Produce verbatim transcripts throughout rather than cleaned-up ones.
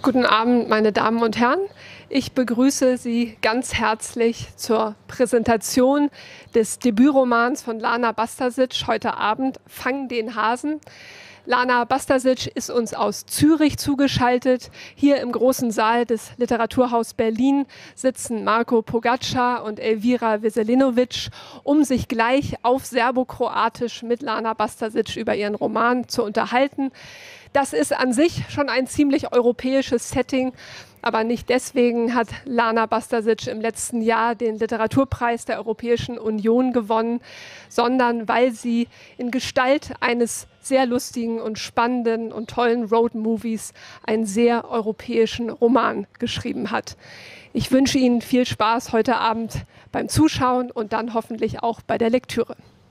Guten Abend, meine Damen und Herren. Ich begrüße Sie ganz herzlich zur Präsentation des Debütromans von Lana Bastasic heute Abend, Fang den Hasen. Lana Bastasic ist uns aus Zürich zugeschaltet. Hier im großen Saal des Literaturhaus Berlin sitzen Marko Pogačar und Elvira Veselinović, um sich gleich auf Serbokroatisch mit Lana Bastasic über ihren Roman zu unterhalten. Das ist an sich schon ein ziemlich europäisches Setting, aber nicht deswegen hat Lana Bastasic im letzten Jahr den Literaturpreis der Europäischen Union gewonnen, sondern weil sie in Gestalt eines sehr lustigen und spannenden und tollen Roadmovies einen sehr europäischen Roman geschrieben hat. Ich wünsche Ihnen viel Spaß heute Abend beim Zuschauen und dann hoffentlich auch bei der Lektüre.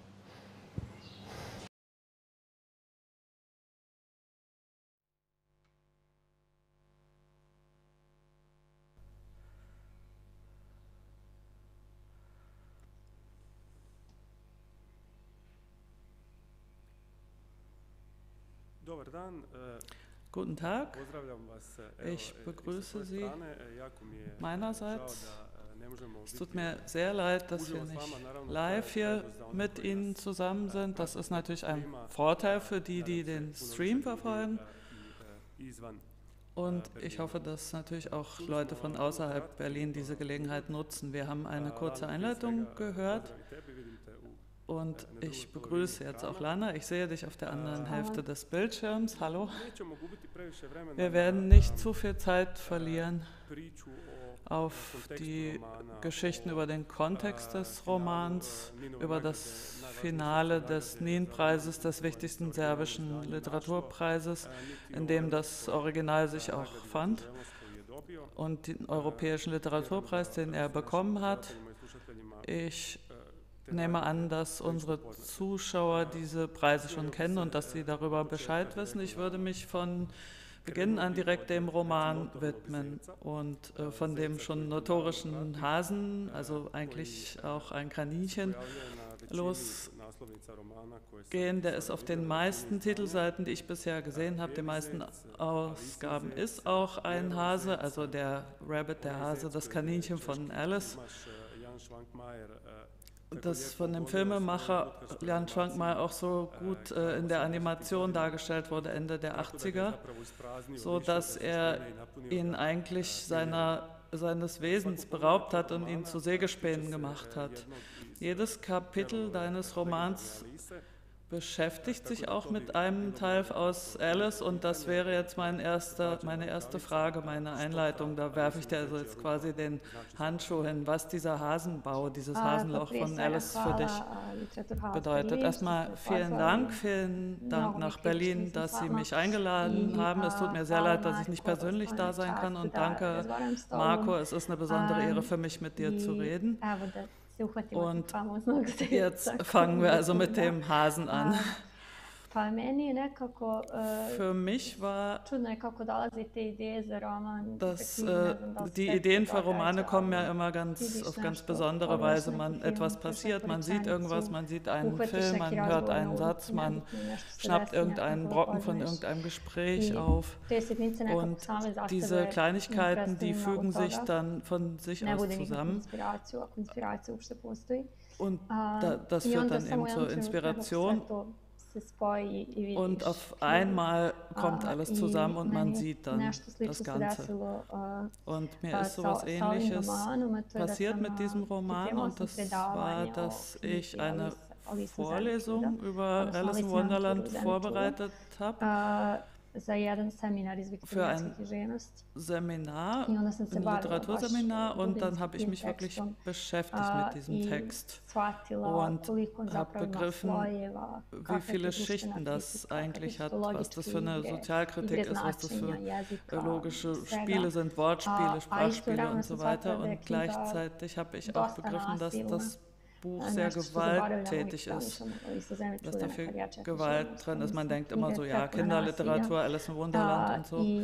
Guten Tag, ich begrüße Sie meinerseits. Es tut mir sehr leid, dass wir nicht live hier mit Ihnen zusammen sind. Das ist natürlich ein Vorteil für die, die den Stream verfolgen. Und ich hoffe, dass natürlich auch Leute von außerhalb Berlin diese Gelegenheit nutzen. Wir haben eine kurze Einleitung gehört. Und ich begrüße jetzt auch Lana. Ich sehe dich auf der anderen Hälfte des Bildschirms. Hallo. Wir werden nicht zu viel Zeit verlieren auf die Geschichten über den Kontext des Romans, über das Finale des N I N-Preises, des wichtigsten serbischen Literaturpreises, in dem das Original sich auch fand, und den Europäischen Literaturpreis, den er bekommen hat. Ich Ich nehme an, dass unsere Zuschauer diese Preise schon kennen und dass sie darüber Bescheid wissen. Ich würde mich von Beginn an direkt dem Roman widmen und äh, von dem schon notorischen Hasen, also eigentlich auch ein Kaninchen, losgehen. Der ist auf den meisten Titelseiten, die ich bisher gesehen habe, den meisten Ausgaben ist auch ein Hase, also der Rabbit, der Hase, das Kaninchen von Alice. Das von dem Filmemacher Jan Švankmajer auch so gut äh, in der Animation dargestellt wurde, Ende der achtziger, so dass er ihn eigentlich seiner, seines Wesens beraubt hat und ihn zu Sägespänen gemacht hat. Jedes Kapitel deines Romans beschäftigt sich auch mit einem Teil aus Alice, und das wäre jetzt mein erster, meine erste Frage, meine Einleitung. Da werfe ich dir also jetzt quasi den Handschuh hin, was dieser Hasenbau, dieses Hasenloch von Alice für dich bedeutet. Erstmal vielen Dank, vielen Dank nach Berlin, dass Sie mich eingeladen haben. Es tut mir sehr leid, dass ich nicht persönlich da sein kann, und danke, Marko, es ist eine besondere Ehre für mich, mit dir zu reden. Und jetzt fangen wir also mit dem Hasen an. Für mich war das, äh, die Ideen für Romane kommen ja immer ganz, auf ganz besondere Weise. Man, etwas passiert, man sieht irgendwas, man sieht einen Film, man hört einen Satz, man schnappt irgendeinen Brocken von irgendeinem Gespräch auf. Und diese Kleinigkeiten, die fügen sich dann von sich aus zusammen. Und da, das führt dann eben zur Inspiration. Und auf einmal kommt alles zusammen und man sieht dann das Ganze. Und mir ist sowas Ähnliches passiert mit diesem Roman, und das war, dass ich eine Vorlesung über Alice in Wonderland vorbereitet habe. Für ein Seminar, ein Literaturseminar, und dann habe ich mich wirklich beschäftigt mit diesem Text und habe begriffen, wie viele Schichten das eigentlich hat, was das für eine Sozialkritik ist, was das für logische Spiele sind, Wortspiele, Sprachspiele und so weiter. Und gleichzeitig habe ich auch begriffen, dass das Buch sehr gewalttätig ist, dass da viel Gewalt drin ist. Man denkt immer so, ja, Kinderliteratur, Alice in Wonderland und so.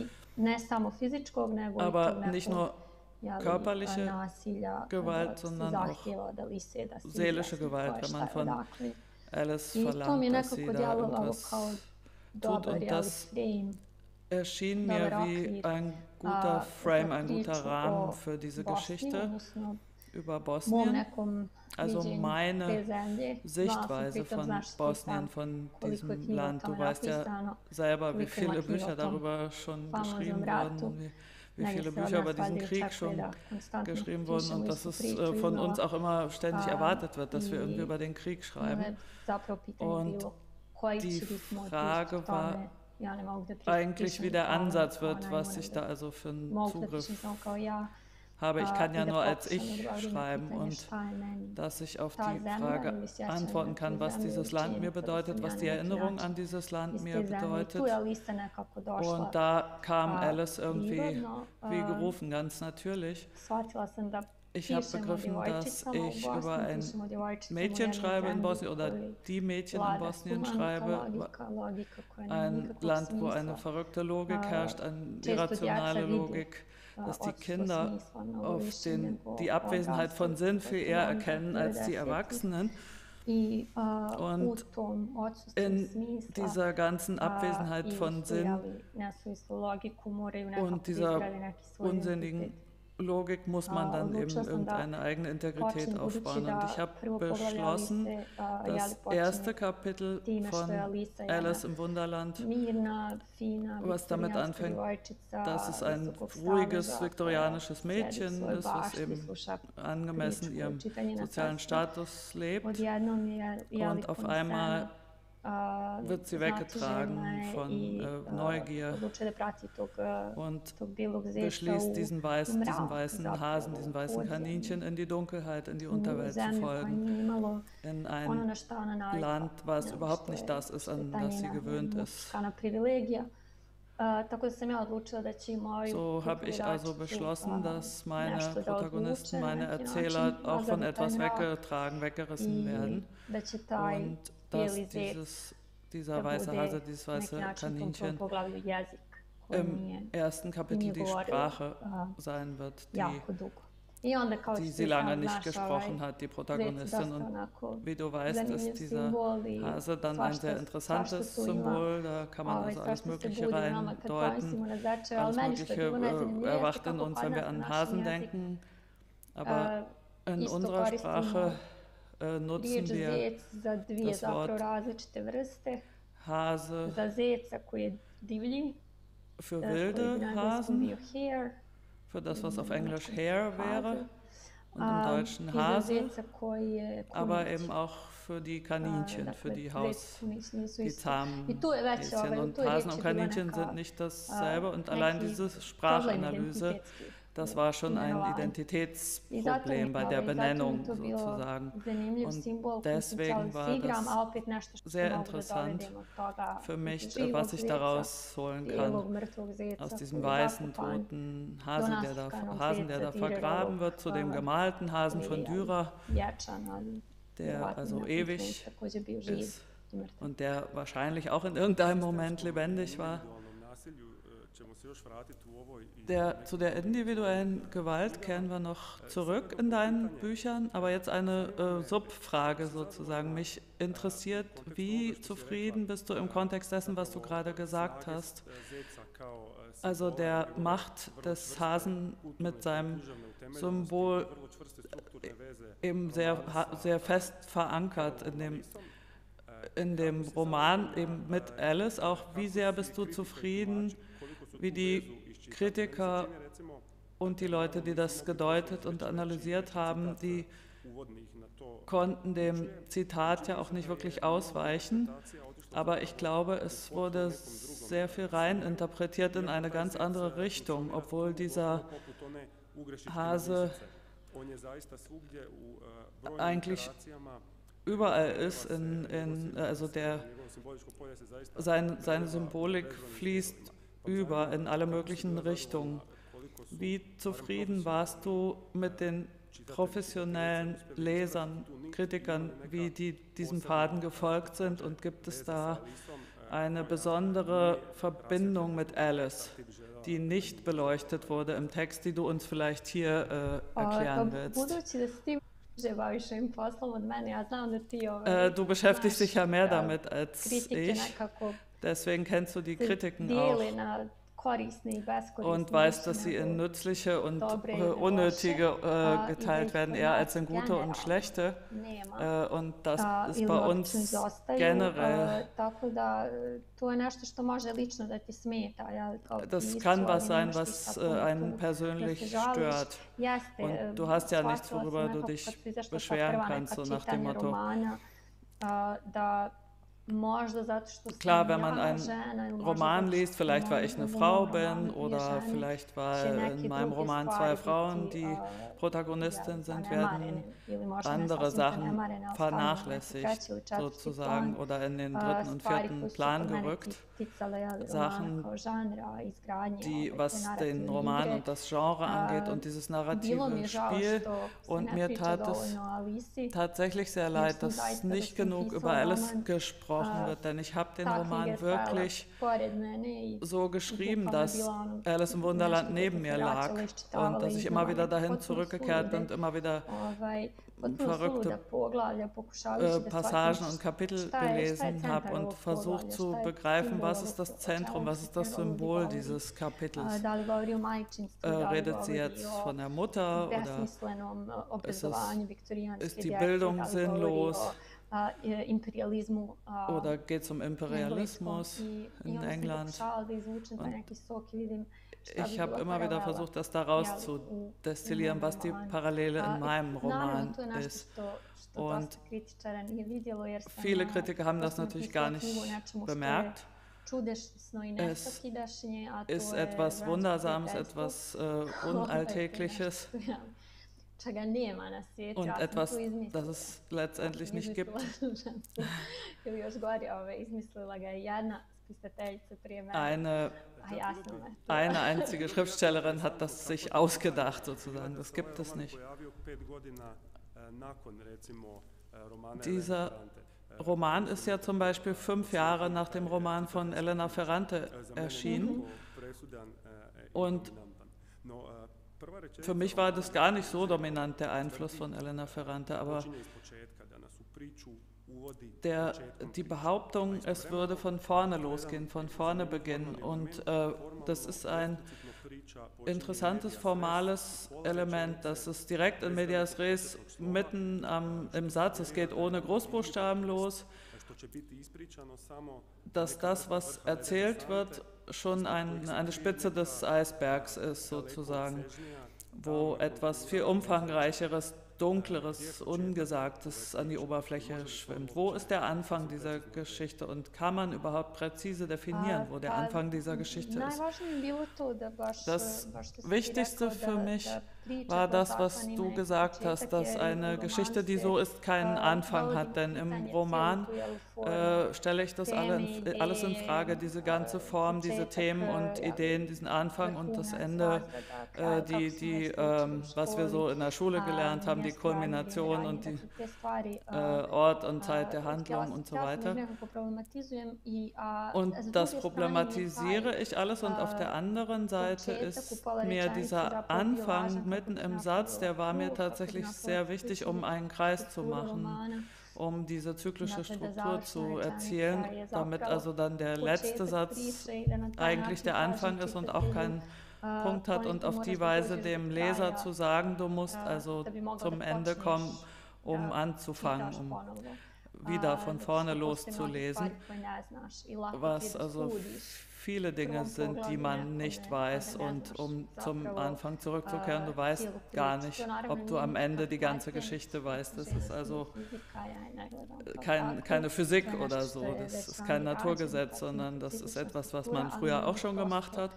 Aber nicht nur körperliche Gewalt, sondern auch seelische Gewalt, wenn man von Alice verlangt, dass sie da irgendwas tut. Und das erschien mir wie ein guter Frame, ein guter Rahmen für diese Geschichte über Bosnien. Also meine Sichtweise von Bosnien, von diesem Land. Du weißt ja selber, wie viele Bücher darüber schon geschrieben wurden, wie, wie viele Bücher über diesen Krieg schon geschrieben wurden und dass es äh, von uns auch immer ständig erwartet wird, dass wir irgendwie über den Krieg schreiben. Und die Frage war eigentlich, wie der Ansatz wird, was ich da also für einen Zugriff habe. Ich kann ja nur als Ich schreiben und dass ich auf die Frage antworten kann, was dieses Land mir bedeutet, was die Erinnerung an dieses Land mir bedeutet. Und da kam Alice irgendwie wie gerufen, ganz natürlich. Ich habe begriffen, dass ich über ein Mädchen schreibe in Bosnien oder die Mädchen in Bosnien schreibe. Ein Land, wo eine verrückte Logik herrscht, eine irrationale Logik, dass die Kinder auf den, die Abwesenheit von Sinn viel eher erkennen als die Erwachsenen. Und in dieser ganzen Abwesenheit von Sinn und dieser unsinnigen Logik muss man dann eben irgendeine eigene Integrität aufbauen. Und ich habe beschlossen, das erste Kapitel von Alice im Wunderland, was damit anfängt, dass es ein ruhiges viktorianisches Mädchen ist, was eben angemessen ihrem sozialen Status lebt. Und auf einmal wird sie weggetragen von äh, Neugier und beschließt, diesen weißen, diesen weißen Hasen, diesen weißen Kaninchen in die Dunkelheit, in die Unterwelt zu folgen, in ein Land, was überhaupt nicht das ist, an das sie gewöhnt ist. So habe ich also beschlossen, dass meine Protagonisten, meine Erzähler auch von etwas weggetragen, weggerissen werden und dass dieses, dieser weiße Hase, dieses weiße Kaninchen im ersten Kapitel die Sprache sein wird, die, die sie lange nicht gesprochen hat, die Protagonistin. Und wie du weißt, ist dieser Hase dann ein sehr interessantes Symbol, da kann man also alles Mögliche reindeuten, alles Mögliche äh, erwacht in uns, wenn wir an Hasen denken, aber in unserer Sprache äh, nutzen wir das Wort Hase für wilde Hasen, für das, was auf Englisch Hare wäre und im Deutschen Hase, aber eben auch für die Kaninchen, für die Haus, die zahmen Häschen. Und Hasen und Kaninchen sind nicht dasselbe und allein diese Sprachanalyse, das war schon ein Identitätsproblem bei der Benennung sozusagen. Und deswegen war das sehr interessant für mich, was ich daraus holen kann. Aus diesem weißen, toten Hasen, der da, Hasen, der da vergraben wird, zu dem gemalten Hasen von Dürer, der also ewig ist und der wahrscheinlich auch in irgendeinem Moment lebendig war. Der, zu der individuellen Gewalt kehren wir noch zurück in deinen Büchern, aber jetzt eine äh, Subfrage sozusagen. Mich interessiert, wie zufrieden bist du im Kontext dessen, was du gerade gesagt hast? Also der Macht des Hasen mit seinem Symbol eben sehr, sehr fest verankert in dem, in dem Roman, eben mit Alice. Auch wie sehr bist du zufrieden, wie die Kritiker und die Leute, die das gedeutet und analysiert haben, die konnten dem Zitat ja auch nicht wirklich ausweichen, aber ich glaube, es wurde sehr viel reininterpretiert in eine ganz andere Richtung, obwohl dieser Hase eigentlich überall ist, in, in, also der, sein, seine Symbolik fließt über in alle möglichen Richtungen. Wie zufrieden warst du mit den professionellen Lesern, Kritikern, wie die diesem Pfaden gefolgt sind, und gibt es da eine besondere Verbindung mit Alice, die nicht beleuchtet wurde im Text, die du uns vielleicht hier äh, erklären willst? Äh, du beschäftigst dich ja mehr damit als ich, deswegen kennst du die Kritiken auch. und weiß, dass sie in nützliche und äh, unnötige äh, geteilt werden, eher als in gute und schlechte. Äh, und das ist bei uns generell. Das kann was sein, was äh, einen persönlich stört. Und du hast ja nichts, worüber du dich beschweren kannst, so nach dem Motto. Klar, wenn man einen Roman liest, vielleicht weil ich eine Frau bin oder vielleicht weil in meinem Roman zwei Frauen die Protagonistin sind, werden andere Sachen vernachlässigt sozusagen oder in den dritten und vierten Plan gerückt. Sachen, die, was den Roman und das Genre angeht und dieses narrative Spiel. Und mir tat es tatsächlich sehr leid, dass nicht genug über Alice gesprochen wird, denn ich habe den Roman wirklich so geschrieben, dass Alice im Wunderland neben mir lag und dass ich immer wieder dahin zurückgekehrt bin und immer wieder verrückte äh, Passagen und Kapitel gelesen habe und versucht zu begreifen, was ist das Zentrum, was ist das Symbol dieses Kapitels. Äh, redet sie jetzt von der Mutter oder ist, es, ist die Bildung sinnlos? Oder geht es um Imperialismus in England? Und ich habe immer wieder versucht, das daraus zu destillieren, was die Parallele in meinem Roman ist. Und viele Kritiker haben das natürlich gar nicht bemerkt. Es ist etwas Wundersames, etwas äh, Unalltägliches. Und etwas, das es letztendlich nicht gibt. Eine, eine einzige Schriftstellerin hat das sich ausgedacht, sozusagen. Das gibt es nicht. Dieser Roman ist ja zum Beispiel fünf Jahre nach dem Roman von Elena Ferrante erschienen. Und für mich war das gar nicht so dominant, der Einfluss von Elena Ferrante, aber der, die Behauptung, es würde von vorne losgehen, von vorne beginnen, und äh, das ist ein interessantes formales Element, dass es direkt in medias res mitten ähm, im Satz, es geht ohne Großbuchstaben los, dass das, was erzählt wird, schon ein, eine Spitze des Eisbergs ist, sozusagen, wo etwas viel Umfangreicheres, Dunkleres, Ungesagtes an die Oberfläche schwimmt. Wo ist der Anfang dieser Geschichte und kann man überhaupt präzise definieren, wo der Anfang dieser Geschichte ist? Das Wichtigste für mich war das, was du gesagt hast, dass eine Geschichte, die so ist, keinen Anfang hat, denn im Roman äh, stelle ich das alle in, alles in Frage, diese ganze Form, diese Themen und Ideen, diesen Anfang und das Ende, äh, die, die, äh, was wir so in der Schule gelernt haben, die Kulmination und die äh, Ort und Zeit der Handlung und so weiter. Und das problematisiere ich alles, und auf der anderen Seite ist mir dieser Anfang mitten im Satz, der war mir tatsächlich sehr wichtig, um einen Kreis zu machen, um diese zyklische Struktur zu erzielen, damit also dann der letzte Satz eigentlich der Anfang ist und auch keinen Punkt hat, und auf die Weise dem Leser zu sagen, du musst also zum Ende kommen, um anzufangen, um wieder von vorne loszulesen, was also viele Dinge sind, die man nicht weiß, und um zum Anfang zurückzukehren, du weißt gar nicht, ob du am Ende die ganze Geschichte weißt. Das ist also kein, keine Physik oder so, das ist kein Naturgesetz, sondern das ist etwas, was man früher auch schon gemacht hat.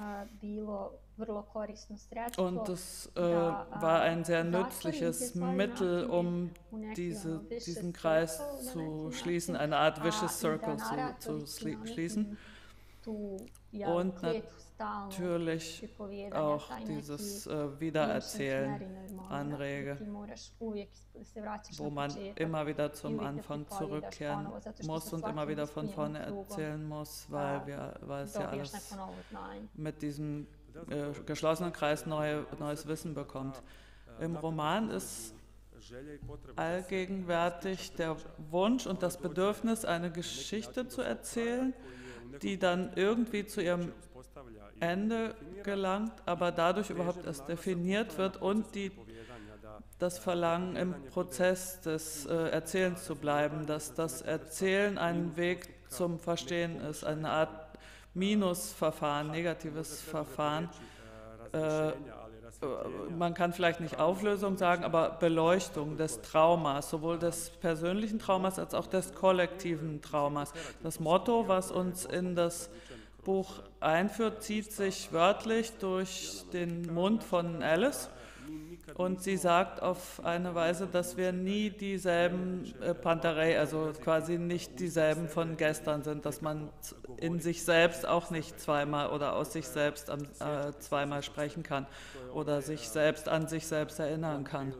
Und das äh, war ein sehr nützliches Mittel, um diese, diesen Kreis zu schließen, eine Art Vicious Circle zu, zu schließen. Und natürlich auch dieses äh, Wiedererzählen anrege, wo man immer wieder zum Anfang zurückkehren muss und immer wieder von vorne erzählen muss, weil, wir, weil es ja alles mit diesem äh, geschlossenen Kreis neue, neues Wissen bekommt. Im Roman ist allgegenwärtig der Wunsch und das Bedürfnis, eine Geschichte zu erzählen, die dann irgendwie zu ihrem Ende gelangt, aber dadurch überhaupt erst definiert wird und die, das Verlangen im Prozess des äh, Erzählens zu bleiben, dass das Erzählen ein Weg zum Verstehen ist, eine Art Minusverfahren, negatives Verfahren. Äh, man kann vielleicht nicht Auflösung sagen, aber Beleuchtung des Traumas, sowohl des persönlichen Traumas als auch des kollektiven Traumas. Das Motto, was uns in das Buch einführt, zieht sich wörtlich durch den Mund von Alice. Und sie sagt auf eine Weise, dass wir nie dieselben äh, Pantarei, also quasi nicht dieselben von gestern sind, dass man in sich selbst auch nicht zweimal oder aus sich selbst an, äh, zweimal sprechen kann oder sich selbst an sich selbst erinnern kann.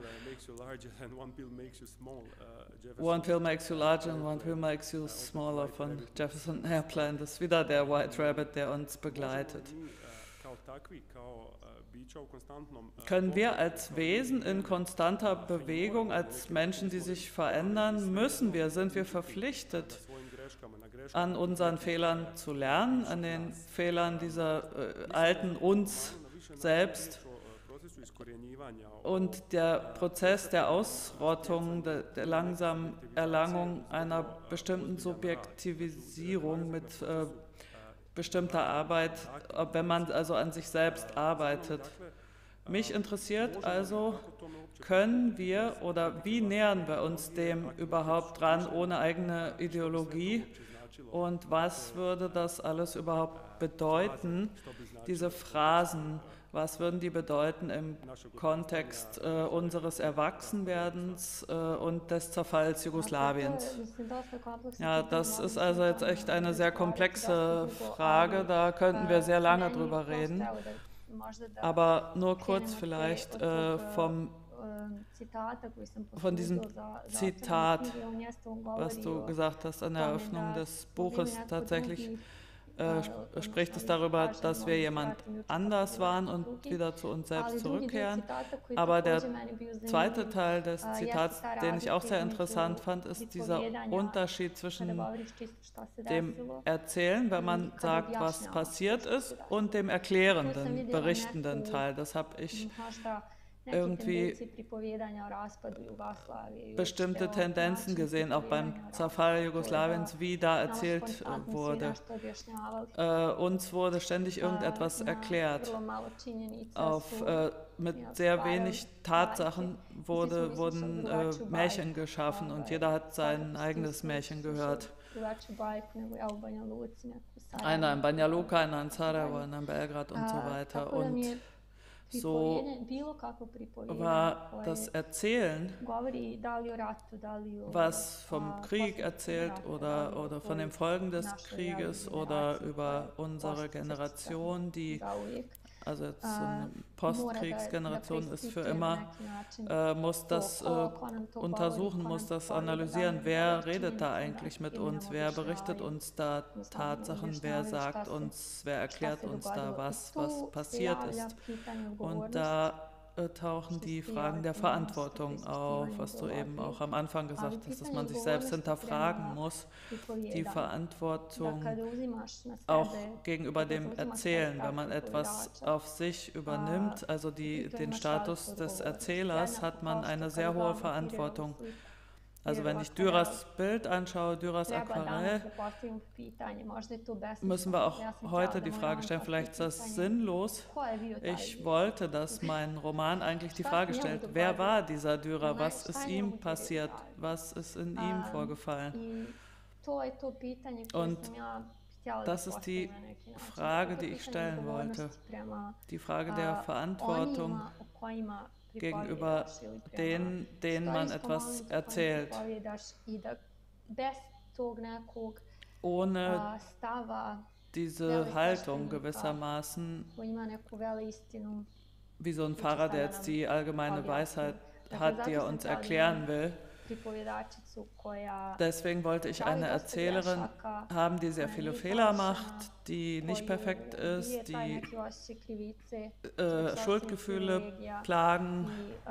One pill makes you larger and one pill makes you smaller von Jefferson Airplane. Das ist wieder der White Rabbit, der uns begleitet. Können wir als Wesen in konstanter Bewegung, als Menschen, die sich verändern, müssen wir, sind wir verpflichtet, an unseren Fehlern zu lernen, an den Fehlern dieser äh, alten uns selbst. Und der Prozess der Ausrottung, der, der langsamen Erlangung einer bestimmten Subjektivisierung mit äh, bestimmter Arbeit, wenn man also an sich selbst arbeitet. Mich interessiert also, können wir oder wie nähern wir uns dem überhaupt dran ohne eigene Ideologie und was würde das alles überhaupt bedeuten, diese Phrasen, was würden die bedeuten im Kontext äh, unseres Erwachsenwerdens äh, und des Zerfalls Jugoslawiens? Ja, das ist also jetzt echt eine sehr komplexe Frage, da könnten wir sehr lange drüber reden. Aber nur kurz vielleicht äh, vom, von diesem Zitat, was du gesagt hast an der Eröffnung des Buches, tatsächlich äh, spricht es darüber, dass wir jemand anders waren und wieder zu uns selbst zurückkehren. Aber der zweite Teil des Zitats, den ich auch sehr interessant fand, ist dieser Unterschied zwischen dem Erzählen, wenn man sagt, was passiert ist, und dem erklärenden, berichtenden Teil. Das habe ich irgendwie bestimmte Tendenzen gesehen, auch beim Zerfall Jugoslawiens, wie da erzählt wurde. Äh, uns wurde ständig irgendetwas erklärt. Auf, äh, mit sehr wenig Tatsachen wurde, wurden äh, Märchen geschaffen und jeder hat sein eigenes Märchen gehört. Einer in Banja Luka, einer in Sarajevo, einer in Belgrad und so weiter. Und so war das Erzählen, was vom Krieg erzählt oder, oder von den Folgen des Krieges oder über unsere Generation, die, also jetzt so eine Postkriegsgeneration ist für immer, äh, muss das äh, untersuchen, muss das analysieren, wer redet da eigentlich mit uns, wer berichtet uns da Tatsachen, wer sagt uns, wer erklärt uns da was, was passiert ist. Und da äh, tauchen die Fragen der Verantwortung auf, was du eben auch am Anfang gesagt hast, dass man sich selbst hinterfragen muss, die Verantwortung auch gegenüber dem Erzählen, wenn man etwas auf sich übernimmt, also die, den Status des Erzählers, hat man eine sehr hohe Verantwortung. Also wenn ich Dürers Bild anschaue, Dürers Aquarell, müssen wir auch heute die Frage stellen, vielleicht ist das sinnlos. Ich wollte, dass mein Roman eigentlich die Frage stellt, wer war dieser Dürer, was ist ihm passiert, was ist in ihm vorgefallen? Und das ist die Frage, die ich stellen wollte, die Frage der Verantwortung gegenüber denen, denen man etwas erzählt, ohne diese Haltung gewissermaßen, wie so ein Pfarrer, der jetzt die allgemeine Weisheit hat, die er uns erklären will, Deswegen wollte ich eine Erzählerin haben, die sehr viele Fehler macht, die nicht perfekt ist, die äh, Schuldgefühle plagen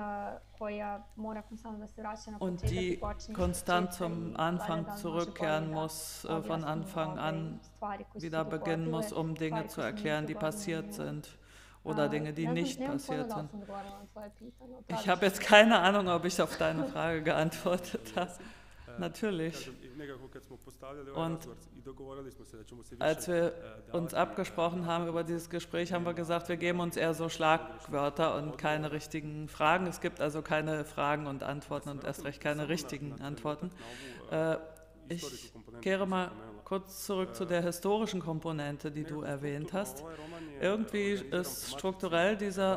und die konstant zum Anfang zurückkehren muss, äh, von Anfang an wieder beginnen muss, um Dinge zu erklären, die passiert sind. Oder Dinge, die nicht passiert sind. Ich habe jetzt keine Ahnung, ob ich auf deine Frage geantwortet habe. Natürlich. Und als wir uns abgesprochen haben über dieses Gespräch, haben wir gesagt, wir geben uns eher so Schlagwörter und keine richtigen Fragen. Es gibt also keine Fragen und Antworten und erst recht keine richtigen Antworten. Äh, ich kehre mal kurz zurück zu der historischen Komponente, die du erwähnt hast. Irgendwie ist strukturell dieser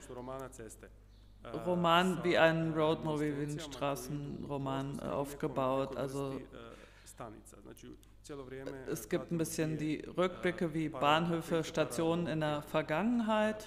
Roman wie ein Roadmovie, wie ein Straßenroman aufgebaut. Also es gibt ein bisschen die Rückblicke wie Bahnhöfe, Stationen in der Vergangenheit.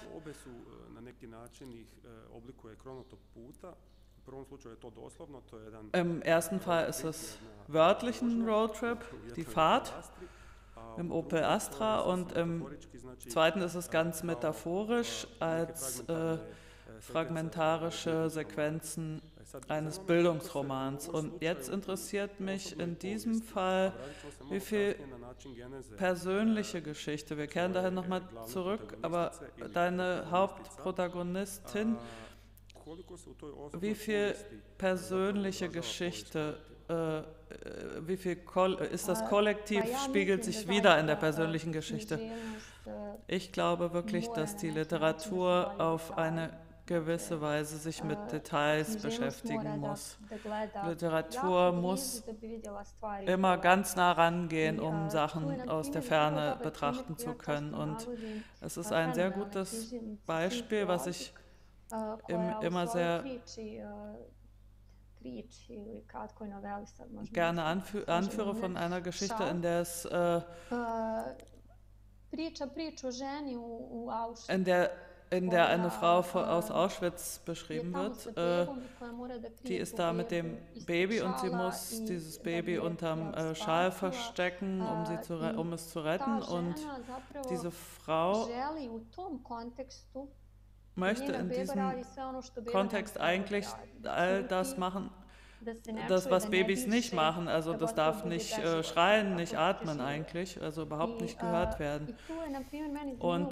Im ersten Fall ist es wörtlich ein Roadtrip, die Fahrt im Opel Astra, und im zweiten ist es ganz metaphorisch als äh, fragmentarische Sequenzen eines Bildungsromans. Und jetzt interessiert mich in diesem Fall, wie viel persönliche Geschichte, wir kehren dahin nochmal zurück, aber deine Hauptprotagonistin, wie viel persönliche Geschichte, äh, wie viel ist das Kollektiv, spiegelt sich wieder in der persönlichen Geschichte? Ich glaube wirklich, dass die Literatur auf eine gewisse Weise sich mit Details beschäftigen muss. Literatur muss immer ganz nah rangehen, um Sachen aus der Ferne betrachten zu können. Und es ist ein sehr gutes Beispiel, was ich im, immer sehr gerne anfü anführe von einer Geschichte, in der es äh, in der in der eine Frau aus Auschwitz beschrieben wird. Äh, die ist da mit dem Baby und sie muss dieses Baby unterm äh, Schal verstecken, um, sie zu um es zu retten. Und diese Frau möchte in diesem Kontext eigentlich all das machen, das, was Babys nicht machen. Also das darf nicht äh, schreien, nicht atmen eigentlich, also überhaupt nicht gehört werden. Und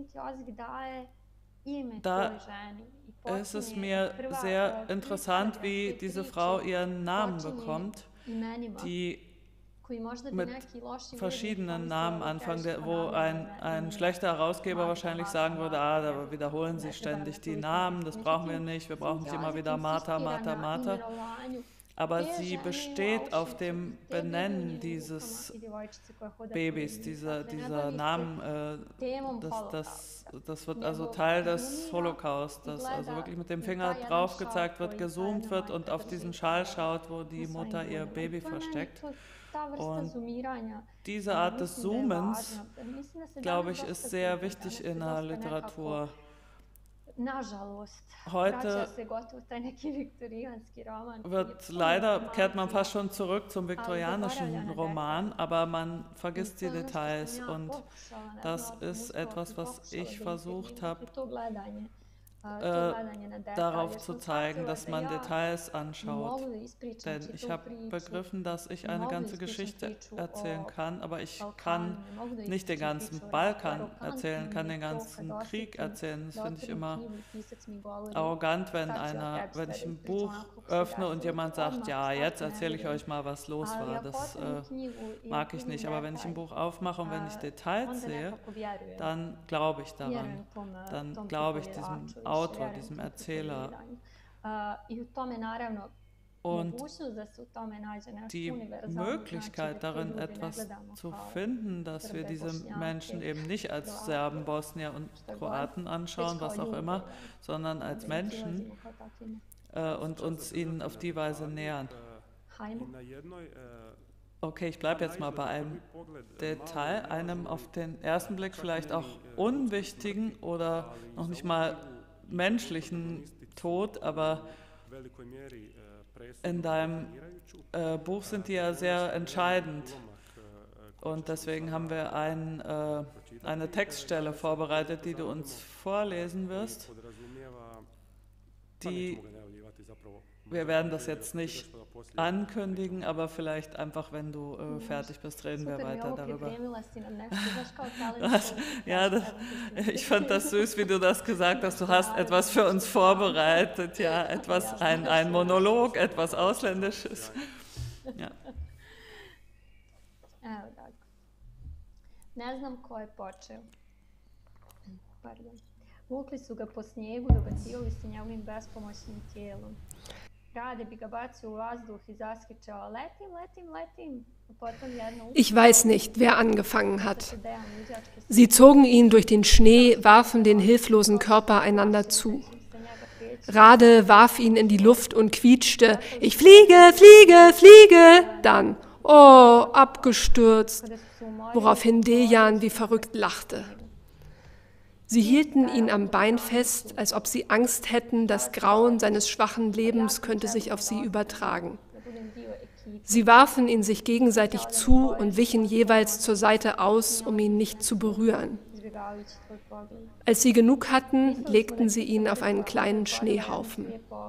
da ist es mir sehr interessant, wie diese Frau ihren Namen bekommt, die mit verschiedenen Namen anfangen, wo ein, ein schlechter Herausgeber wahrscheinlich sagen würde, ah, da wiederholen sie ständig die Namen, das brauchen wir nicht, wir brauchen nicht immer wieder Martha, Martha, Martha. Aber sie besteht auf dem Benennen dieses Babys, dieser, dieser Namen, äh, das, das, das wird also Teil des Holocaust, dass also wirklich mit dem Finger drauf gezeigt wird, gezoomt wird und auf diesen Schal schaut, wo die Mutter ihr Baby versteckt. Und diese Art des Zoomens, glaube ich, ist sehr wichtig in der Literatur. Heute wird leider, kehrt man fast schon zurück zum viktorianischen Roman, aber man vergisst die Details, und das ist etwas, was ich versucht habe, Äh, darauf zu zeigen, dass man Details anschaut. Denn ich habe begriffen, dass ich eine ganze Geschichte erzählen kann, aber ich kann nicht den ganzen Balkan erzählen, kann den ganzen Krieg erzählen. Das finde ich immer arrogant, wenn einer, wenn ich ein Buch öffne und jemand sagt, ja, jetzt erzähle ich euch mal, was los war. Das äh, mag ich nicht. Aber wenn ich ein Buch aufmache und wenn ich Details sehe, dann glaube ich daran. Dann glaube ich diesem Autor, diesem Erzähler. Und die Möglichkeit darin, etwas zu finden, dass wir diese Menschen eben nicht als Serben, Bosnier und Kroaten anschauen, was auch immer, sondern als Menschen äh, und uns ihnen auf die Weise nähern. Okay, ich bleibe jetzt mal bei einem Detail, einem auf den ersten Blick vielleicht auch unwichtigen oder noch nicht mal menschlichen Tod, aber in deinem äh, Buch sind die ja sehr entscheidend. Und deswegen haben wir ein, äh, eine Textstelle vorbereitet, die du uns vorlesen wirst. Die, wir werden das jetzt nicht ankündigen, aber vielleicht einfach, wenn du äh, fertig bist, reden wir weiter darüber. Ja, das, ich fand das süß, wie du das gesagt hast. Du hast etwas für uns vorbereitet, ja, etwas, ein, ein Monolog, etwas Ausländisches. Ja. Evo tako. Ne znam ko je počeo. Pardon. Vukli su ga po snijegu, dobacivali se njegovim bespomoćnim tijelom. Rade bi ga bacio u vazduh i zaskričao: letim, letim, letim. Ich weiß nicht, wer angefangen hat. Sie zogen ihn durch den Schnee, warfen den hilflosen Körper einander zu. Rade warf ihn in die Luft und quietschte: Ich fliege, fliege, fliege! Dann: Oh, abgestürzt, woraufhin Dejan wie verrückt lachte. Sie hielten ihn am Bein fest, als ob sie Angst hätten, das Grauen seines schwachen Lebens könnte sich auf sie übertragen. Sie warfen ihn sich gegenseitig zu und wichen jeweils zur Seite aus, um ihn nicht zu berühren. Als sie genug hatten, legten sie ihn auf einen kleinen Schneehaufen.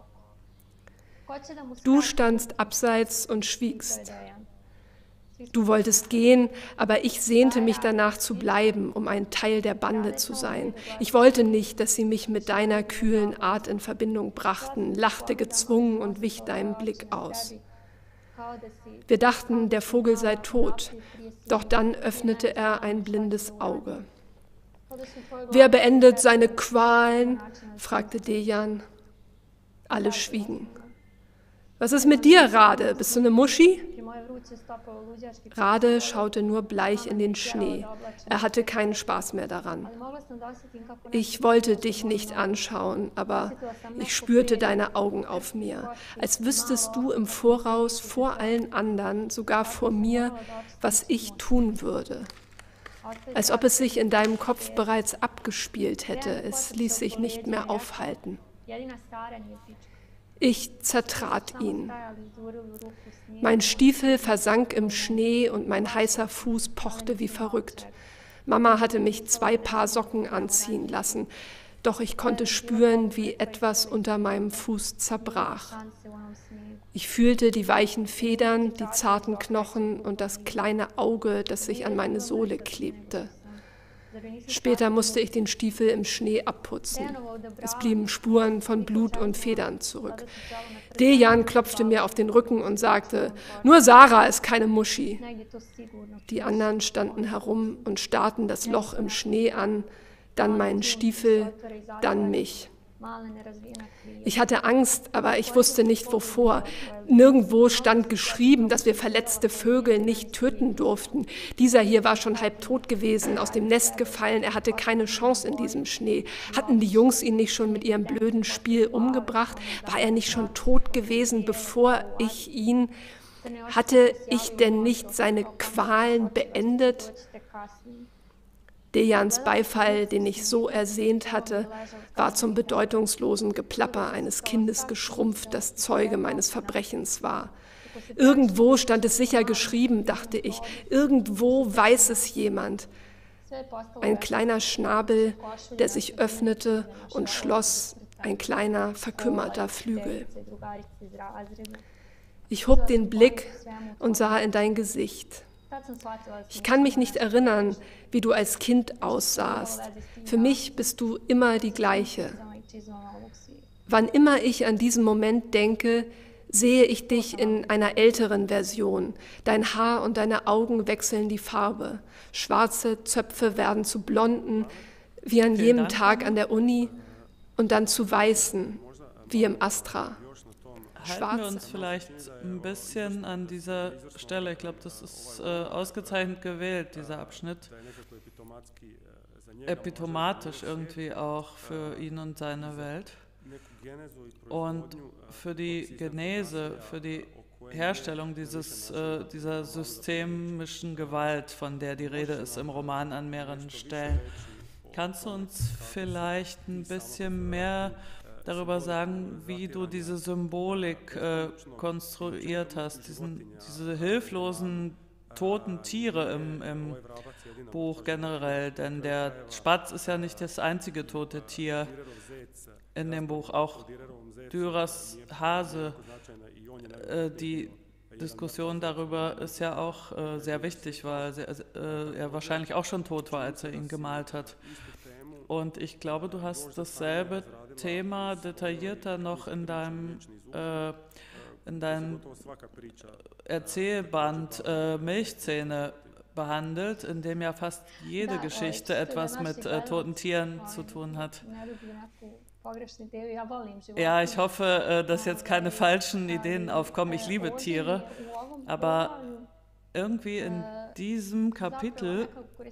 Du standst abseits und schwiegst. Du wolltest gehen, aber ich sehnte mich danach zu bleiben, um ein Teil der Bande zu sein. Ich wollte nicht, dass sie mich mit deiner kühlen Art in Verbindung brachten, lachte gezwungen und wich deinem Blick aus. Wir dachten, der Vogel sei tot, doch dann öffnete er ein blindes Auge. Wer beendet seine Qualen? Fragte Dejan. Alle schwiegen. Was ist mit dir, Rade? Bist du eine Muschi? Rade schaute nur bleich in den Schnee. Er hatte keinen Spaß mehr daran. Ich wollte dich nicht anschauen, aber ich spürte deine Augen auf mir, als wüsstest du im Voraus vor allen anderen, sogar vor mir, was ich tun würde. Als ob es sich in deinem Kopf bereits abgespielt hätte, es ließ sich nicht mehr aufhalten. Ich zertrat ihn. Mein Stiefel versank im Schnee und mein heißer Fuß pochte wie verrückt. Mama hatte mich zwei Paar Socken anziehen lassen, doch ich konnte spüren, wie etwas unter meinem Fuß zerbrach. Ich fühlte die weichen Federn, die zarten Knochen und das kleine Auge, das sich an meine Sohle klebte. Später musste ich den Stiefel im Schnee abputzen. Es blieben Spuren von Blut und Federn zurück. Dejan klopfte mir auf den Rücken und sagte: Nur Sarah ist keine Muschi. Die anderen standen herum und starrten das Loch im Schnee an, dann meinen Stiefel, dann mich. Ich hatte Angst, aber ich wusste nicht wovor. Nirgendwo stand geschrieben, dass wir verletzte Vögel nicht töten durften. Dieser hier war schon halb tot gewesen, aus dem Nest gefallen. Er hatte keine Chance in diesem Schnee. Hatten die Jungs ihn nicht schon mit ihrem blöden Spiel umgebracht? War er nicht schon tot gewesen, bevor ich ihn... Hatte ich denn nicht seine Qualen beendet? Dejans Beifall, den ich so ersehnt hatte, war zum bedeutungslosen Geplapper eines Kindes geschrumpft, das Zeuge meines Verbrechens war. Irgendwo stand es sicher geschrieben, dachte ich. Irgendwo weiß es jemand. Ein kleiner Schnabel, der sich öffnete und schloss, ein kleiner, verkümmerter Flügel. Ich hob den Blick und sah in dein Gesicht. Ich kann mich nicht erinnern, wie du als Kind aussahst. Für mich bist du immer die gleiche. Wann immer ich an diesen Moment denke, sehe ich dich in einer älteren Version. Dein Haar und deine Augen wechseln die Farbe. Schwarze Zöpfe werden zu blonden, wie an jedem Tag an der Uni, und dann zu weißen, wie im Astra. Halten wir uns vielleicht ein bisschen an dieser Stelle. Ich glaube, das ist äh, ausgezeichnet gewählt, dieser Abschnitt. Epitomatisch irgendwie auch für ihn und seine Welt. Und für die Genese, für die Herstellung dieses, äh, dieser systemischen Gewalt, von der die Rede ist im Roman an mehreren Stellen. Kannst du uns vielleicht ein bisschen mehr darüber sagen, wie du diese Symbolik äh, konstruiert hast, diesen, diese hilflosen toten Tiere im, im Buch generell, denn der Spatz ist ja nicht das einzige tote Tier in dem Buch, auch Dürers Hase, äh, die Diskussion darüber ist ja auch äh, sehr wichtig, weil sehr, äh, er wahrscheinlich auch schon tot war, als er ihn gemalt hat. Und ich glaube, du hast dasselbe Thema detaillierter noch in deinem, äh, in deinem Erzählband äh, Milchzähne behandelt, in dem ja fast jede Geschichte etwas mit äh, toten Tieren zu tun hat. Ja, ich hoffe, äh, dass jetzt keine falschen Ideen aufkommen. Ich liebe Tiere, aber irgendwie in diesem Kapitel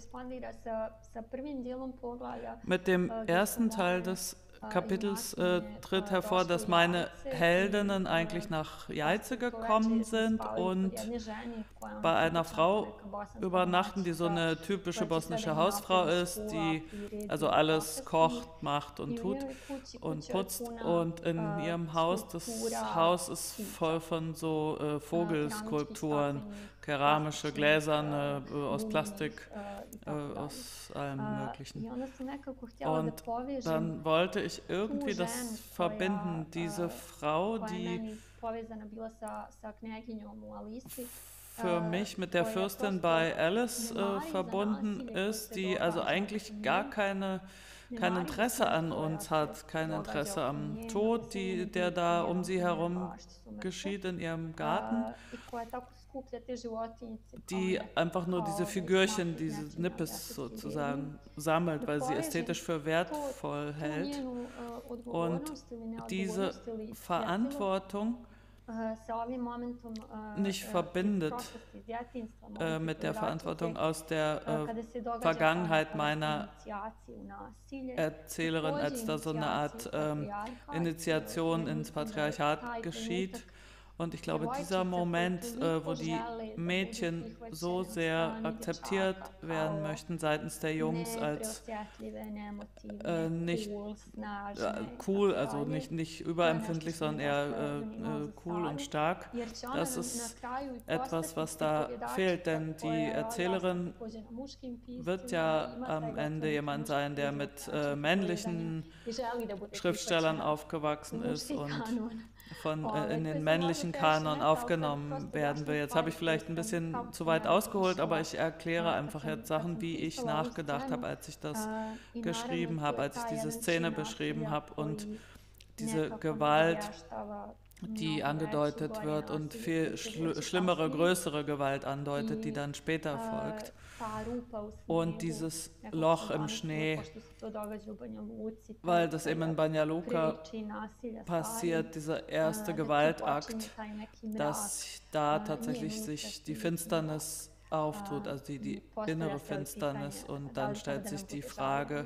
mit dem ersten Teil des Kapitels äh, tritt hervor, dass meine Heldinnen eigentlich nach Jajce gekommen sind und bei einer Frau übernachten, die so eine typische bosnische Hausfrau ist, die also alles kocht, macht und tut und putzt. Und in ihrem Haus, das Haus ist voll von so äh, Vogelskulpturen, keramische, gläserne, äh, aus Plastik, äh, aus allem Möglichen. Und dann wollte ich irgendwie das verbinden, diese Frau, die für mich mit der Fürstin bei Alice äh, verbunden ist, die also eigentlich gar keine, kein Interesse an uns hat, kein Interesse am Tod, die, der da um sie herum geschieht in ihrem Garten, die einfach nur diese Figürchen, diese Nippes sozusagen sammelt, weil sie ästhetisch für wertvoll hält. Und diese Verantwortung nicht verbindet äh, mit der Verantwortung aus der äh, Vergangenheit meiner Erzählerin, als da so eine Art ähm, Initiation ins Patriarchat geschieht. Und ich glaube, dieser Moment, äh, wo die Mädchen so sehr akzeptiert werden möchten seitens der Jungs als äh, nicht äh, cool, also nicht, nicht überempfindlich, sondern eher äh, cool und stark, das ist etwas, was da fehlt. Denn die Erzählerin wird ja am Ende jemand sein, der mit äh, männlichen Schriftstellern aufgewachsen ist und von äh, in den männlichen Kanon aufgenommen werden will. Jetzt habe ich vielleicht ein bisschen zu weit ausgeholt, aber ich erkläre einfach jetzt Sachen, wie ich nachgedacht habe, als ich das geschrieben habe, als ich diese Szene beschrieben habe und diese Gewalt, die angedeutet wird und viel schl schlimmere, größere Gewalt andeutet, die dann später folgt. Und dieses Loch im Schnee, weil das eben in Banja Luka passiert, dieser erste Gewaltakt, dass da tatsächlich sich die Finsternis auftut, also die, die innere Finsternis, und dann stellt sich die Frage,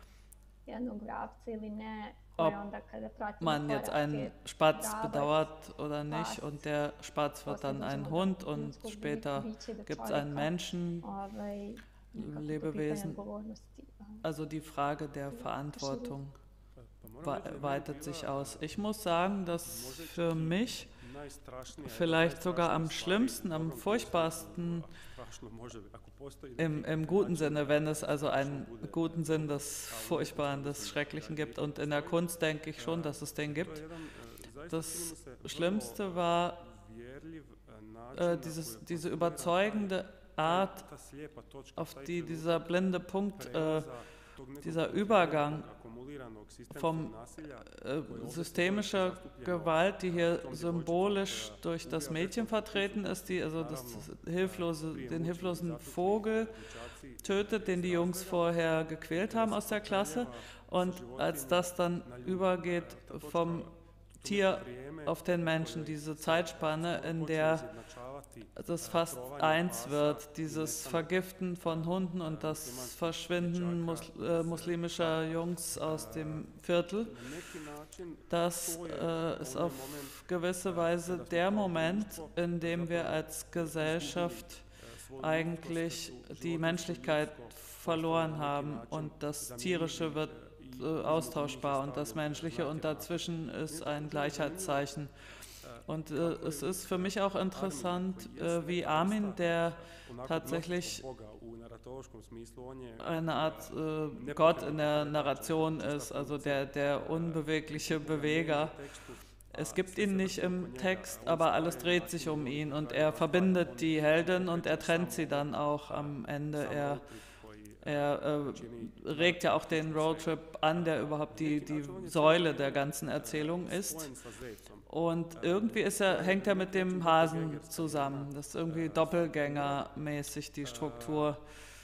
ob man jetzt einen Spatz bedauert oder nicht, und der Spatz wird dann ein Hund und später gibt es einen Menschen, Lebewesen. Also die Frage der Verantwortung weitet sich aus. Ich muss sagen, dass für mich vielleicht sogar am schlimmsten, am furchtbarsten, im, im guten Sinne, wenn es also einen guten Sinn des Furchtbaren, des Schrecklichen gibt, und in der Kunst denke ich schon, dass es den gibt. Das Schlimmste war äh, dieses, diese überzeugende Art, auf die dieser blinde Punkt, äh, dieser Übergang vom äh, systemischer Gewalt, die hier symbolisch durch das Mädchen vertreten ist, die also das hilflose, den hilflosen Vogel tötet, den die Jungs vorher gequält haben aus der Klasse, und als das dann übergeht vom Tier auf den Menschen, diese Zeitspanne, in der das fast eins wird, dieses Vergiften von Hunden und das Verschwinden mus äh, muslimischer Jungs aus dem Viertel, das äh, ist auf gewisse Weise der Moment, in dem wir als Gesellschaft eigentlich die Menschlichkeit verloren haben und das Tierische wird äh, austauschbar und das Menschliche und dazwischen ist ein Gleichheitszeichen. Und äh, es ist für mich auch interessant, äh, wie Armin, der tatsächlich eine Art äh, Gott in der Narration ist, also der, der unbewegliche Beweger. Es gibt ihn nicht im Text, aber alles dreht sich um ihn und er verbindet die Heldin und er trennt sie dann auch am Ende. Er, er äh, regt ja auch den Roadtrip an, der überhaupt die, die Säule der ganzen Erzählung ist. Und irgendwie ist er, hängt er mit dem Hasen zusammen. Das ist irgendwie doppelgängermäßig die Struktur.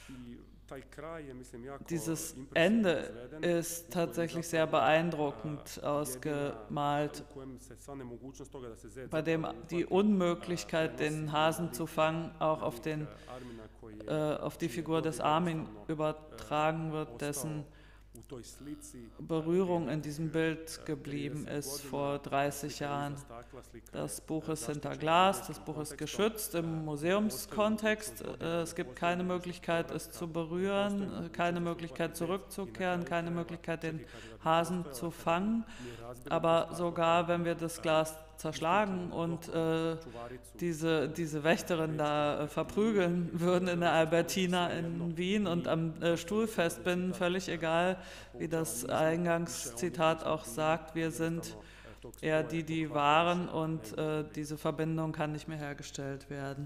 Dieses Ende ist tatsächlich sehr beeindruckend ausgemalt, bei dem die Unmöglichkeit, den Hasen zu fangen, auch auf, den, äh, auf die Figur des Armin übertragen wird, dessen Berührung in diesem Bild geblieben ist vor dreißig Jahren. Das Buch ist hinter Glas, das Buch ist geschützt im Museumskontext. Es gibt keine Möglichkeit, es zu berühren, keine Möglichkeit zurückzukehren, keine Möglichkeit, den Hasen zu fangen. Aber sogar wenn wir das Glas zerschlagen und äh, diese, diese Wächterin da äh, verprügeln würden in der Albertina in Wien und am äh, Stuhl festbinden, völlig egal, wie das Eingangszitat auch sagt, wir sind eher die, die waren und äh, diese Verbindung kann nicht mehr hergestellt werden.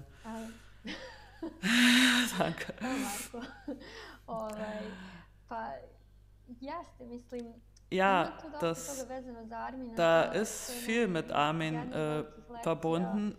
Danke. Ja, das, da ist viel mit Armin äh, verbunden.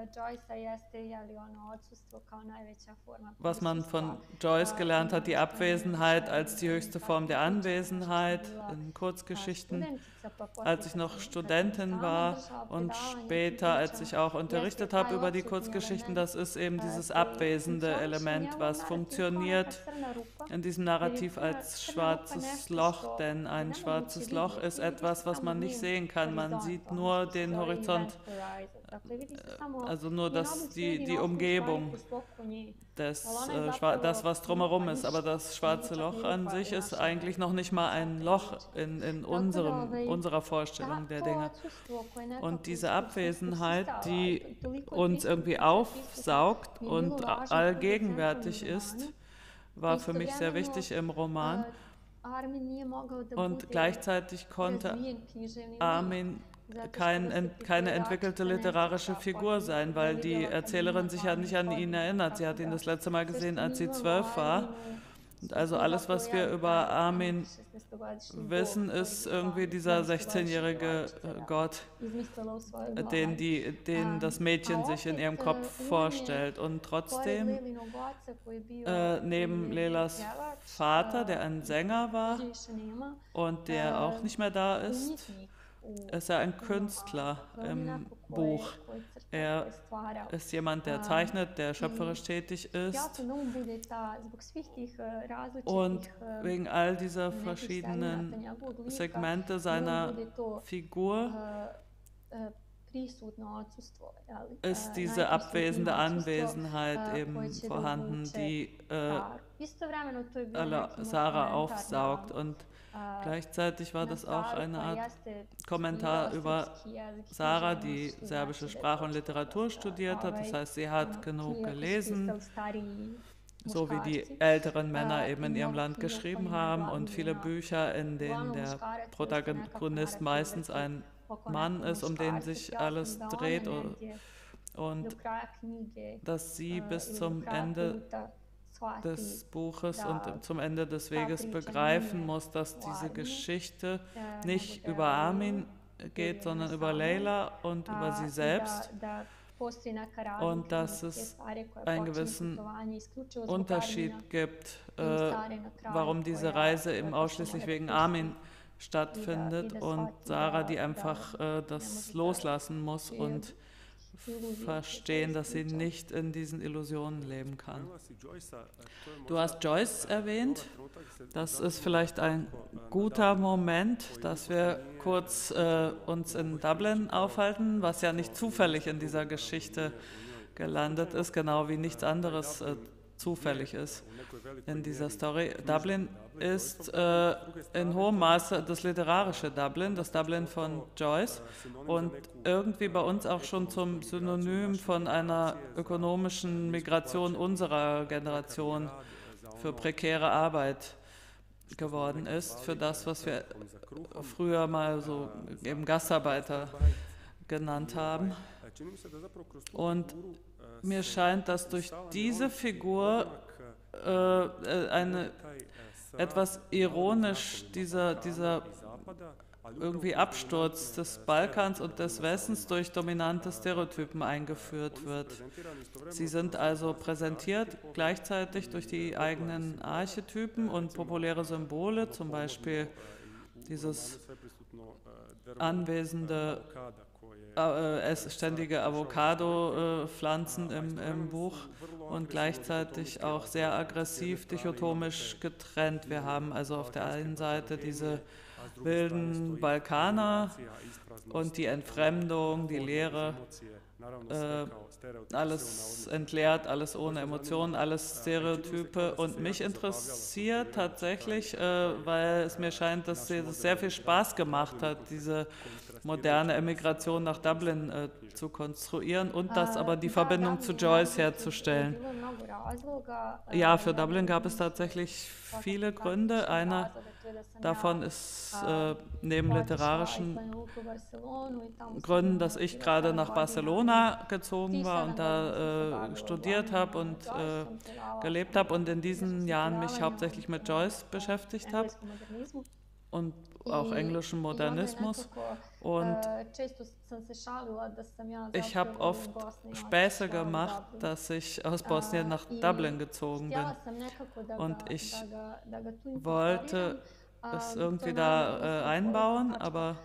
Was man von Joyce gelernt hat, die Abwesenheit als die höchste Form der Anwesenheit in Kurzgeschichten, als ich noch Studentin war und später, als ich auch unterrichtet habe über die Kurzgeschichten, das ist eben dieses abwesende Element, was funktioniert in diesem Narrativ als schwarzes Loch, denn ein schwarzes Loch ist etwas, was man nicht sehen kann, man sieht nur den Horizont, also nur das, die, die Umgebung, des, äh, das, was drumherum ist. Aber das schwarze Loch an sich ist eigentlich noch nicht mal ein Loch in, in unserem, unserer Vorstellung der Dinge. Und diese Abwesenheit, die uns irgendwie aufsaugt und allgegenwärtig ist, war für mich sehr wichtig im Roman. Und gleichzeitig konnte Armin kein, keine entwickelte literarische Figur sein, weil die Erzählerin sich ja nicht an ihn erinnert. Sie hat ihn das letzte Mal gesehen, als sie zwölf war. Und also alles, was wir über Armin wissen, ist irgendwie dieser sechzehnjährige Gott, den, die, den das Mädchen sich in ihrem Kopf vorstellt. Und trotzdem, äh, neben Lelas Vater, der ein Sänger war und der auch nicht mehr da ist, ist er ein Künstler im Buch. Er ist jemand, der zeichnet, der schöpferisch tätig ist. Und wegen all dieser verschiedenen Segmente seiner Figur ist diese abwesende Anwesenheit eben vorhanden, die äh, Sarah aufsaugt. Und gleichzeitig war das auch eine Art Kommentar über Sarah, die serbische Sprache und Literatur studiert hat. Das heißt, sie hat genug gelesen, so wie die älteren Männer eben in ihrem Land geschrieben haben. Und viele Bücher, in denen der Protagonist meistens ein Mann ist, um den sich alles dreht. Und dass sie bis zum Ende des Buches und zum Ende des Weges begreifen muss, dass diese Geschichte nicht über Armin geht, sondern über Leila und über sie selbst und dass es einen gewissen Unterschied gibt, äh, warum diese Reise eben ausschließlich wegen Armin stattfindet und Sarah, die einfach äh, das loslassen muss und verstehen, dass sie nicht in diesen Illusionen leben kann. Du hast Joyce erwähnt. Das ist vielleicht ein guter Moment, dass wir kurz äh, uns in Dublin aufhalten, was ja nicht zufällig in dieser Geschichte gelandet ist, genau wie nichts anderes äh, zufällig ist in dieser Story. Dublin ist äh, in hohem Maße das literarische Dublin, das Dublin von Joyce und irgendwie bei uns auch schon zum Synonym von einer ökonomischen Migration unserer Generation für prekäre Arbeit geworden ist, für das, was wir früher mal so eben Gastarbeiter genannt haben. Und mir scheint, dass durch diese Figur äh, eine, etwas ironisch dieser, dieser irgendwie Absturz des Balkans und des Westens durch dominante Stereotypen eingeführt wird. Sie sind also präsentiert gleichzeitig durch die eigenen Archetypen und populäre Symbole, zum Beispiel dieses anwesende äh, ständige Avocado-Pflanzen äh, im, im Buch und gleichzeitig auch sehr aggressiv dichotomisch getrennt. Wir haben also auf der einen Seite diese wilden Balkaner und die Entfremdung, die Leere, äh, alles entleert, alles ohne Emotionen, alles Stereotype. Und mich interessiert tatsächlich, äh, weil es mir scheint, dass es sehr viel Spaß gemacht hat, diese moderne Emigration nach Dublin äh, zu konstruieren und das aber die Verbindung zu Joyce herzustellen. Ja, für Dublin gab es tatsächlich viele Gründe. Einer davon ist äh, neben literarischen Gründen, dass ich gerade nach Barcelona gezogen war und da äh, studiert habe und äh, gelebt habe und in diesen Jahren mich hauptsächlich mit Joyce beschäftigt habe und auch englischen Modernismus. Und ich habe oft Späße gemacht, dass ich aus Bosnien nach Dublin gezogen bin. Und ich wollte es irgendwie da äh, einbauen, aber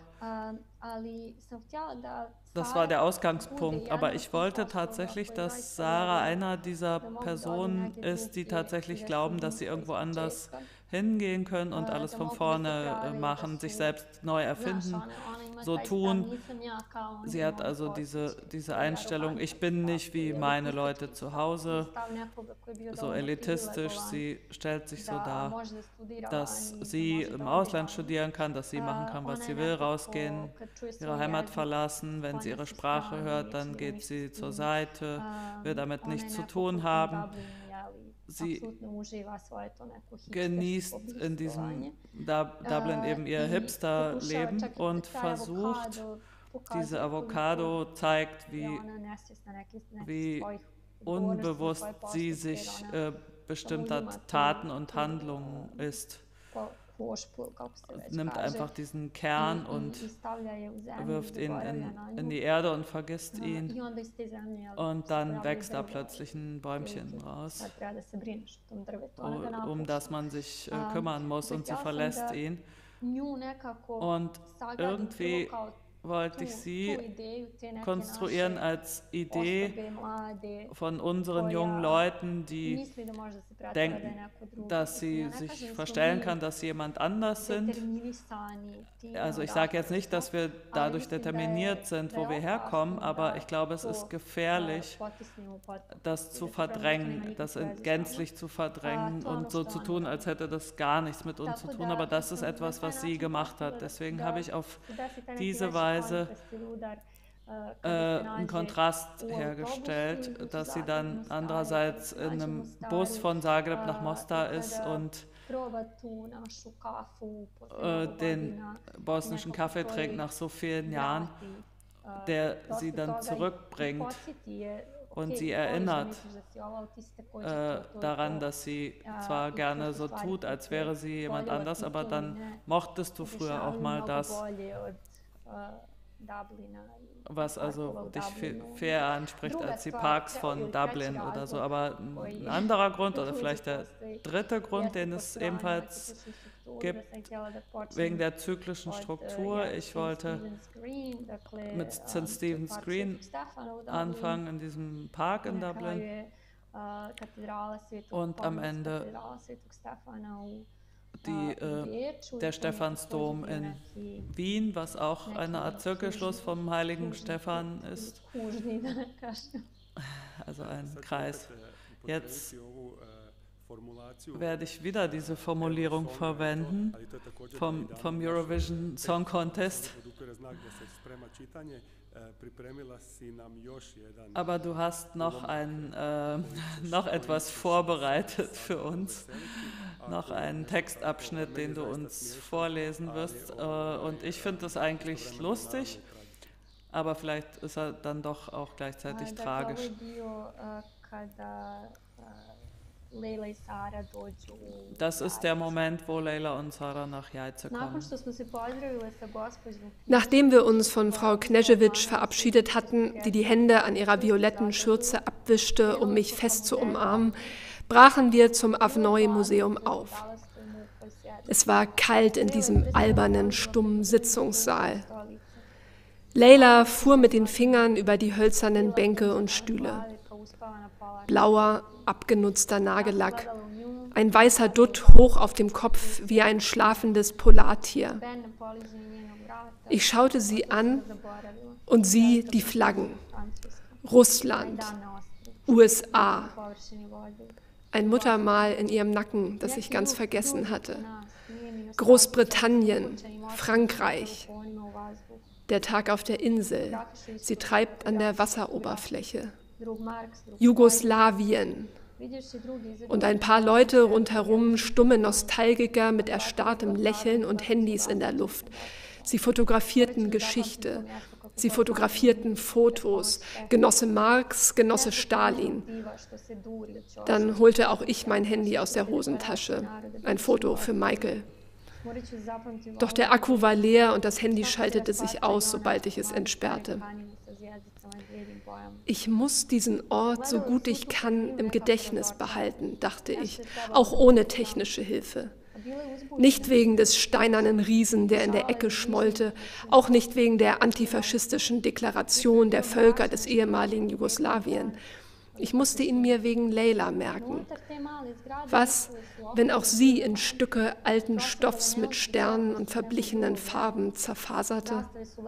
das war der Ausgangspunkt. Aber ich wollte tatsächlich, dass Sarah einer dieser Personen ist, die tatsächlich glauben, dass sie irgendwo anders hingehen können und alles von vorne machen, sich selbst neu erfinden, so tun. Sie hat also diese, diese Einstellung, ich bin nicht wie meine Leute zu Hause, so elitistisch. Sie stellt sich so dar, dass sie im Ausland studieren kann, dass sie machen kann, was sie will, rausgehen, ihre Heimat verlassen. Wenn sie ihre Sprache hört, dann geht sie zur Seite, will damit nichts zu tun haben. Sie genießt in diesem Dublin eben ihr Hipster-Leben und versucht, diese Avocado zeigt, wie, wie unbewusst sie sich äh, bestimmter Taten und Handlungen ist. Nimmt einfach diesen Kern und wirft ihn in, in die Erde und vergisst ihn und dann wächst da plötzlich ein Bäumchen raus, um das man sich äh, kümmern muss und sie verlässt ihn. Und irgendwie wollte ich sie konstruieren als Idee von unseren jungen Leuten, die denken, dass sie sich verstellen kann, dass sie jemand anders sind. Also ich sage jetzt nicht, dass wir dadurch determiniert sind, wo wir herkommen, aber ich glaube, es ist gefährlich, das zu verdrängen, das gänzlich zu verdrängen und so zu tun, als hätte das gar nichts mit uns zu tun. Aber das ist etwas, was sie gemacht hat. Deswegen habe ich auf diese Weise äh, einen Kontrast hergestellt, dass sie dann andererseits in einem Bus von Zagreb nach Mostar ist und äh, den bosnischen Kaffee trinkt nach so vielen Jahren, der sie dann zurückbringt und sie erinnert äh, daran, dass sie zwar gerne so tut, als wäre sie jemand anders, aber dann mochtest du früher auch mal das, was also dich viel eher anspricht als die Parks von Dublin oder so. Aber ein anderer Grund oder vielleicht der dritte Grund, den es ebenfalls gibt, wegen der zyklischen Struktur. Ich wollte mit Saint Stephen's Green anfangen in diesem Park in Dublin und am Ende die, äh, der Stephansdom in Wien, was auch eine Art Zirkelschluss vom heiligen Stephan ist, also ein Kreis Jetzt werde ich wieder diese Formulierung verwenden vom, vom Eurovision Song Contest. Aber du hast noch, ein, äh, noch etwas vorbereitet für uns, noch einen Textabschnitt, den du uns vorlesen wirst. Äh, und ich finde das eigentlich lustig, aber vielleicht ist er dann doch auch gleichzeitig tragisch. Das ist der Moment, wo Leila und Sara nach Jajce kommen. Nachdem wir uns von Frau Knežević verabschiedet hatten, die die Hände an ihrer violetten Schürze abwischte, um mich fest zu umarmen, brachen wir zum Avnoi-Museum auf. Es war kalt in diesem albernen, stummen Sitzungssaal. Leila fuhr mit den Fingern über die hölzernen Bänke und Stühle. Blauer, abgenutzter Nagellack, ein weißer Dutt hoch auf dem Kopf wie ein schlafendes Polartier. Ich schaute sie an und sie die Flaggen. Russland, U S A, ein Muttermal in ihrem Nacken, das ich ganz vergessen hatte. Großbritannien, Frankreich, der Tag auf der Insel, sie treibt an der Wasseroberfläche. Jugoslawien und ein paar Leute rundherum, stumme Nostalgiker mit erstarrtem Lächeln und Handys in der Luft. Sie fotografierten Geschichte, sie fotografierten Fotos, Genosse Marx, Genosse Stalin. Dann holte auch ich mein Handy aus der Hosentasche, ein Foto für Michael. Doch der Akku war leer und das Handy schaltete sich aus, sobald ich es entsperrte. Ich muss diesen Ort, so gut ich kann, im Gedächtnis behalten, dachte ich, auch ohne technische Hilfe. Nicht wegen des steinernen Riesen, der in der Ecke schmollte, auch nicht wegen der antifaschistischen Deklaration der Völker des ehemaligen Jugoslawien. Ich musste ihn mir wegen Leila merken. Was, wenn auch sie in Stücke alten Stoffs mit Sternen und verblichenen Farben zerfaserte?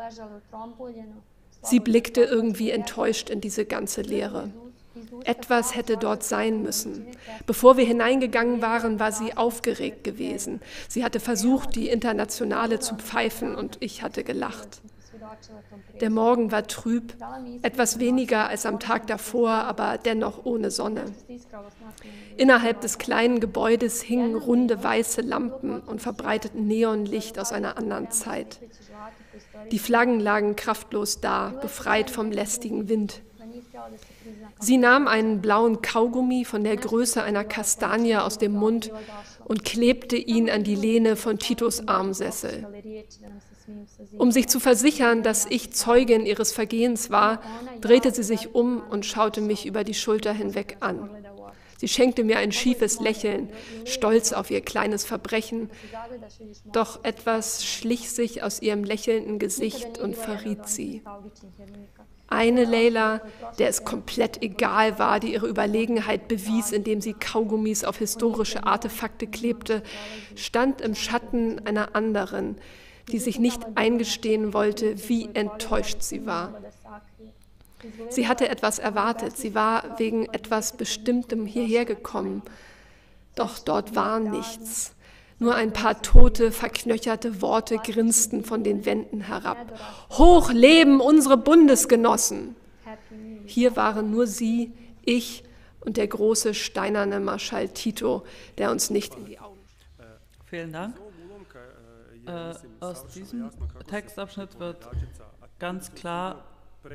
Sie blickte irgendwie enttäuscht in diese ganze Leere. Etwas hätte dort sein müssen. Bevor wir hineingegangen waren, war sie aufgeregt gewesen. Sie hatte versucht, die Internationale zu pfeifen, und ich hatte gelacht. Der Morgen war trüb, etwas weniger als am Tag davor, aber dennoch ohne Sonne. Innerhalb des kleinen Gebäudes hingen runde weiße Lampen und verbreiteten Neonlicht aus einer anderen Zeit. Die Flaggen lagen kraftlos da, befreit vom lästigen Wind. Sie nahm einen blauen Kaugummi von der Größe einer Kastanie aus dem Mund und klebte ihn an die Lehne von Titos Armsessel. Um sich zu versichern, dass ich Zeugin ihres Vergehens war, drehte sie sich um und schaute mich über die Schulter hinweg an. Sie schenkte mir ein schiefes Lächeln, stolz auf ihr kleines Verbrechen. Doch etwas schlich sich aus ihrem lächelnden Gesicht und verriet sie. Eine Leila, der es komplett egal war, die ihre Überlegenheit bewies, indem sie Kaugummis auf historische Artefakte klebte, stand im Schatten einer anderen, die sich nicht eingestehen wollte, wie enttäuscht sie war. Sie hatte etwas erwartet, sie war wegen etwas Bestimmtem hierher gekommen. Doch dort war nichts. Nur ein paar tote, verknöcherte Worte grinsten von den Wänden herab. Hoch leben unsere Bundesgenossen! Hier waren nur sie, ich und der große steinerne Marschall Tito, der uns nicht in die Augen schaute. Vielen Dank. Äh, aus diesem Textabschnitt wird ganz klar,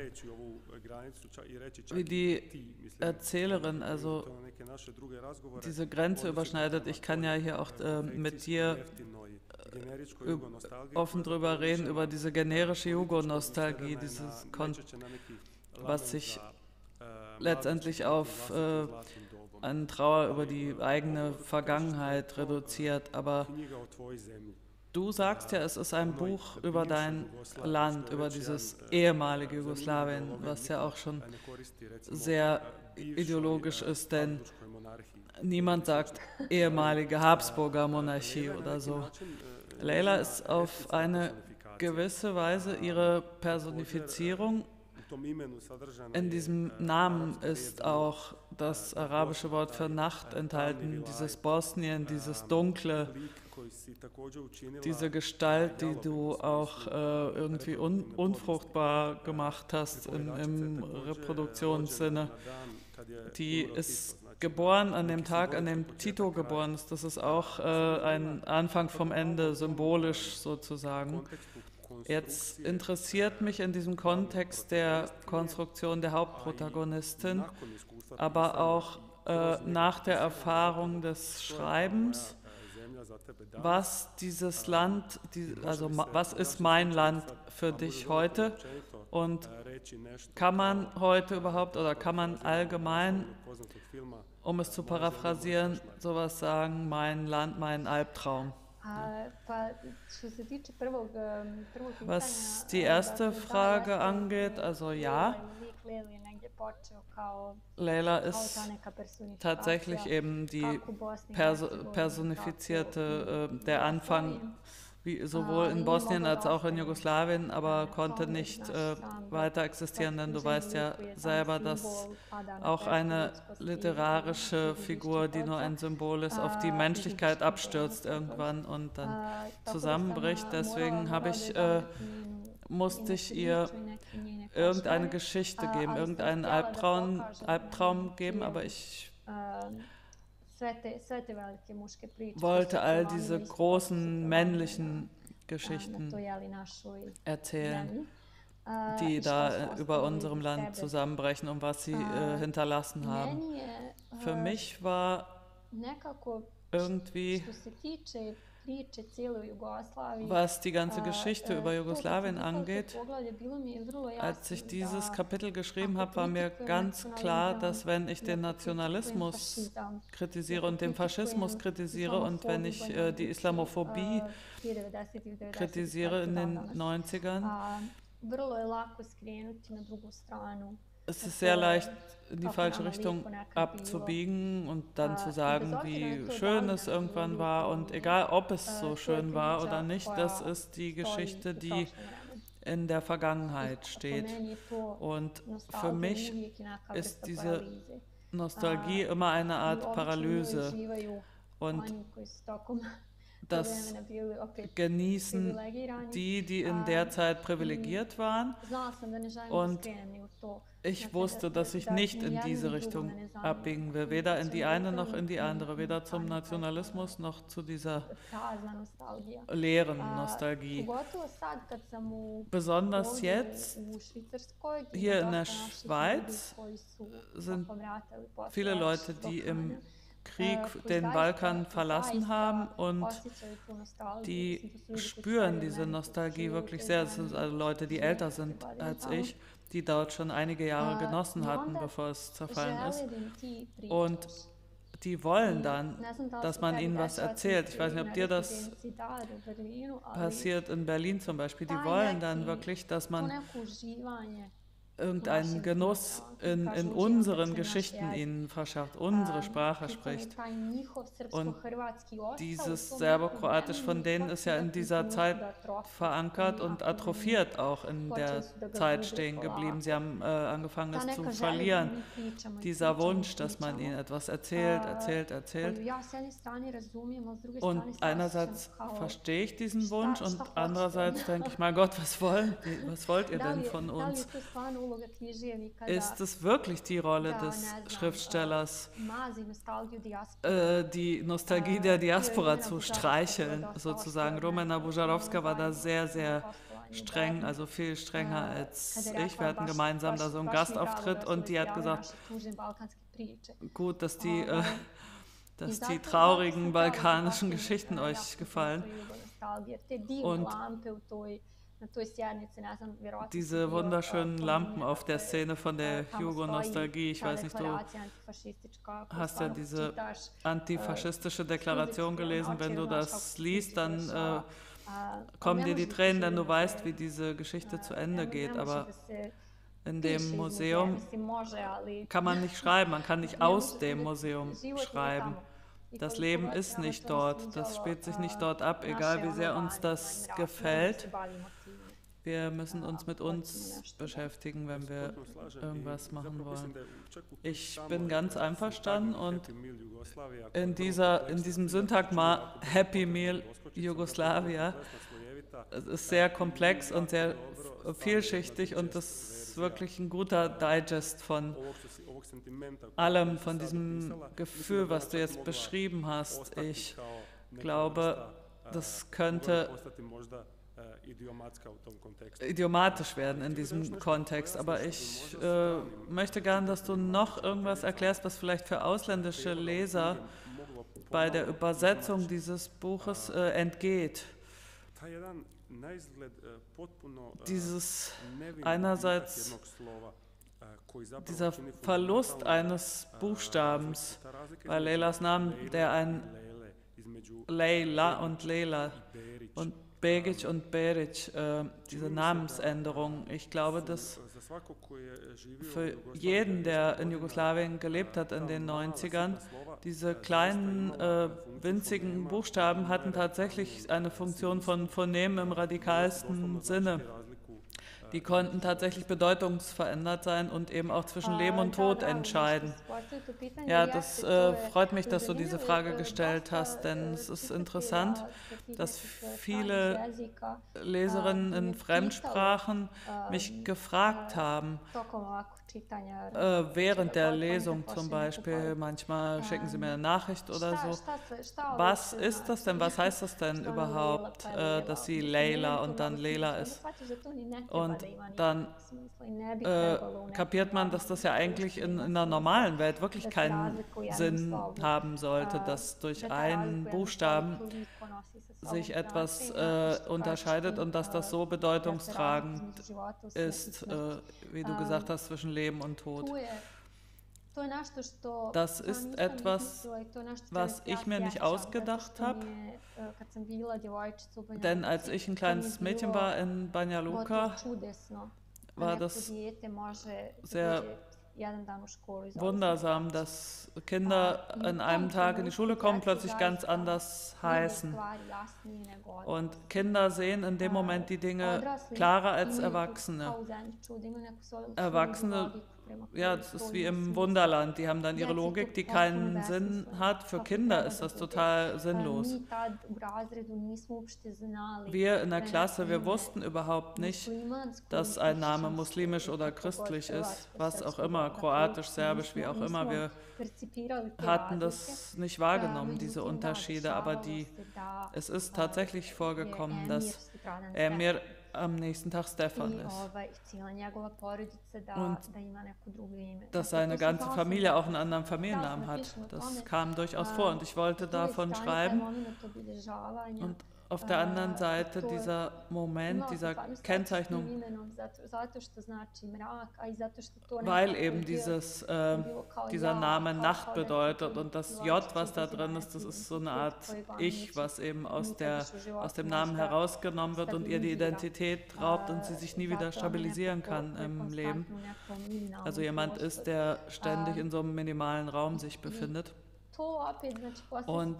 wie die Erzählerin also diese Grenze überschneidet. Ich kann ja hier auch äh, mit dir äh, offen drüber reden, über diese generische Jugo-Nostalgie, dieses Kon was sich letztendlich auf äh, eine Trauer über die eigene Vergangenheit reduziert. Aber du sagst ja, es ist ein Buch über dein Land, über dieses ehemalige Jugoslawien, was ja auch schon sehr ideologisch ist, denn niemand sagt ehemalige Habsburger Monarchie oder so. Leila ist auf eine gewisse Weise ihre Personifizierung In diesem Namen ist auch das arabische Wort für Nacht enthalten, dieses Bosnien, dieses Dunkle, diese Gestalt, die du auch äh, irgendwie un unfruchtbar gemacht hast im, im Reproduktionssinne. Die ist geboren an dem Tag, an dem Tito geboren ist. Das ist auch äh, ein Anfang vom Ende, symbolisch sozusagen. Jetzt interessiert mich in diesem Kontext der Konstruktion der Hauptprotagonistin, aber auch äh, nach der Erfahrung des Schreibens, was dieses Land, die, also was ist mein Land für dich heute und kann man heute überhaupt oder kann man allgemein, um es zu paraphrasieren, sowas sagen, mein Land, mein Albtraum? Was die erste Frage angeht, also ja, Leyla ist tatsächlich eben die Perso personifizierte, äh, der Anfang, wie sowohl in Bosnien als auch in Jugoslawien, aber konnte nicht äh, weiter existieren, denn du weißt ja selber, dass auch eine literarische Figur, die nur ein Symbol ist, auf die Menschlichkeit abstürzt irgendwann und dann zusammenbricht. Deswegen habe ich, äh, musste ich ihr irgendeine Geschichte geben, irgendeinen Albtraum, Albtraum geben, aber ich wollte all diese großen männlichen Geschichten erzählen, die da über unserem Land zusammenbrechen und was sie äh, hinterlassen haben. Für mich war irgendwie, was die ganze Geschichte über Jugoslawien angeht, als ich dieses Kapitel geschrieben habe, war mir ganz klar, dass wenn ich den Nationalismus kritisiere und den Faschismus kritisiere und wenn ich äh, die Islamophobie kritisiere in den neunzigern, es ist sehr leicht, in die falsche Richtung abzubiegen und dann zu sagen, wie schön es irgendwann war. Und egal, ob es so schön war oder nicht, das ist die Geschichte, die in der Vergangenheit steht. Und für mich ist diese Nostalgie immer eine Art Paralyse. Und das genießen die, die in der Zeit privilegiert waren. Und ich wusste, dass ich nicht in diese Richtung abbiegen will, weder in die eine noch in die andere, weder zum Nationalismus noch zu dieser leeren Nostalgie. Besonders jetzt, hier in der Schweiz, sind viele Leute, die im Krieg den Balkan verlassen haben und die spüren diese Nostalgie wirklich sehr. Das sind also Leute, die älter sind als ich, die dort schon einige Jahre genossen hatten, bevor es zerfallen ist. Und die wollen dann, dass man ihnen was erzählt. Ich weiß nicht, ob dir das passiert in Berlin zum Beispiel. Die wollen dann wirklich, dass man irgendeinen Genuss in, in unseren Geschichten ihnen verschafft, unsere Sprache spricht. Und dieses Serbokroatisch von denen ist ja in dieser Zeit verankert und atrophiert auch in der Zeit stehen geblieben. Sie haben äh, angefangen, es zu verlieren. Dieser Wunsch, dass man ihnen etwas erzählt, erzählt, erzählt. Und einerseits verstehe ich diesen Wunsch und andererseits denke ich, mein Gott, was wollen, was wollt ihr denn von uns? Ist es wirklich die Rolle des Schriftstellers, äh, die Nostalgie der Diaspora zu streicheln, sozusagen? Rumena Bujarowska war da sehr, sehr streng, also viel strenger als ich. Wir hatten gemeinsam da so einen Gastauftritt und die hat gesagt, gut, dass die, äh, dass die traurigen balkanischen Geschichten euch gefallen. Und diese wunderschönen Lampen auf der Szene von der Jugo-Nostalgie, ich weiß nicht, du hast ja diese antifaschistische Deklaration gelesen, wenn du das liest, dann äh, kommen dir die Tränen, denn du weißt, wie diese Geschichte zu Ende geht, aber in dem Museum kann man nicht schreiben, man kann nicht aus dem Museum schreiben. Das Leben ist nicht dort, das spielt sich nicht dort ab, egal wie sehr uns das gefällt. Wir müssen uns mit uns beschäftigen, wenn wir irgendwas machen wollen. Ich bin ganz einverstanden und in, dieser, in diesem Syntagma Happy Meal Jugoslavia, es ist sehr komplex und sehr vielschichtig und das ist wirklich ein guter Digest von allem, von diesem Gefühl, was du jetzt beschrieben hast. Ich glaube, das könnte idiomatisch werden in diesem Kontext, aber ich äh, möchte gern, dass du noch irgendwas erklärst, was vielleicht für ausländische Leser bei der Übersetzung dieses Buches äh, entgeht. Dieses einerseits dieser Verlust eines Buchstabens bei Leylas Namen, der ein Leyla und Leyla und Begic und Beric, äh, diese Namensänderung, ich glaube, dass für jeden, der in Jugoslawien gelebt hat in den neunzigern, diese kleinen, äh, winzigen Buchstaben hatten tatsächlich eine Funktion von Phonemen im radikalsten Sinne. Die konnten tatsächlich bedeutungsverändert sein und eben auch zwischen Leben und Tod entscheiden. Ja, das äh, freut mich, dass du diese Frage gestellt hast, denn es ist interessant, dass viele Leserinnen in Fremdsprachen mich gefragt haben, äh, während der Lesung zum Beispiel, manchmal schicken sie mir eine Nachricht oder so, was ist das denn, was heißt das denn überhaupt, äh, dass sie Leyla und dann Leyla ist? Und dann äh, kapiert man, dass das ja eigentlich in, in der normalen Welt wirklich keinen Sinn haben sollte, dass durch einen Buchstaben sich etwas äh, unterscheidet und dass das so bedeutungstragend ist, äh, wie du gesagt hast, zwischen Leben und Tod. Das ist etwas, was ich mir nicht ausgedacht habe, denn als ich ein kleines Mädchen war in Banja Luka, war das sehr wundersam, dass Kinder an einem Tag in die Schule kommen, plötzlich ganz anders heißen. Und Kinder sehen in dem Moment die Dinge klarer als Erwachsene. Erwachsene, ja, das ist wie im Wunderland, die haben dann ihre Logik, die keinen Sinn hat. Für Kinder ist das total sinnlos. Wir in der Klasse, wir wussten überhaupt nicht, dass ein Name muslimisch oder christlich ist, was auch immer, kroatisch, serbisch, wie auch immer. Wir hatten das nicht wahrgenommen, diese Unterschiede, aber die, es ist tatsächlich vorgekommen, dass er mir am nächsten Tag Stefan ist. Und dass seine ganze Familie auch einen anderen Familiennamen hat. Das kam durchaus vor und ich wollte davon schreiben. Und auf der anderen Seite dieser Moment, dieser Kennzeichnung, weil eben dieses, äh, dieser Name Nacht bedeutet und das J, was da drin ist, das ist so eine Art Ich, was eben aus, der, aus dem Namen herausgenommen wird und ihr die Identität raubt und sie sich nie wieder stabilisieren kann im Leben. Also jemand ist, der ständig in so einem minimalen Raum sich befindet. Und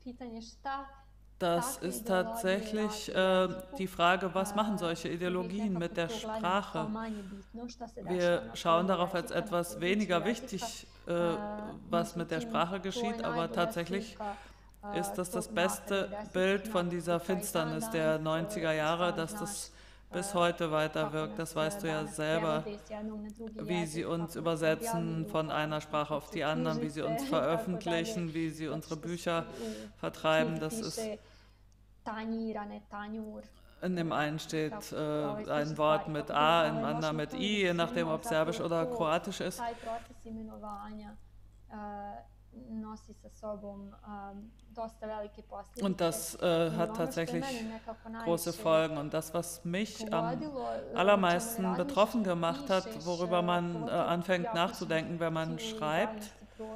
das ist tatsächlich äh, die Frage, was machen solche Ideologien mit der Sprache? Wir schauen darauf als etwas weniger wichtig, äh, was mit der Sprache geschieht, aber tatsächlich ist das das beste Bild von dieser Finsternis der neunziger Jahre, dass das bis heute weiter wirkt. Das weißt du ja selber, wie sie uns übersetzen von einer Sprache auf die andere, wie sie uns veröffentlichen, wie sie unsere Bücher vertreiben. Das ist in dem einen steht äh, ein Wort mit A, im anderen mit I, je nachdem, ob serbisch oder kroatisch ist. Und das äh, hat tatsächlich große Folgen. Und das, was mich am allermeisten betroffen gemacht hat, worüber man äh, anfängt nachzudenken, wenn man schreibt,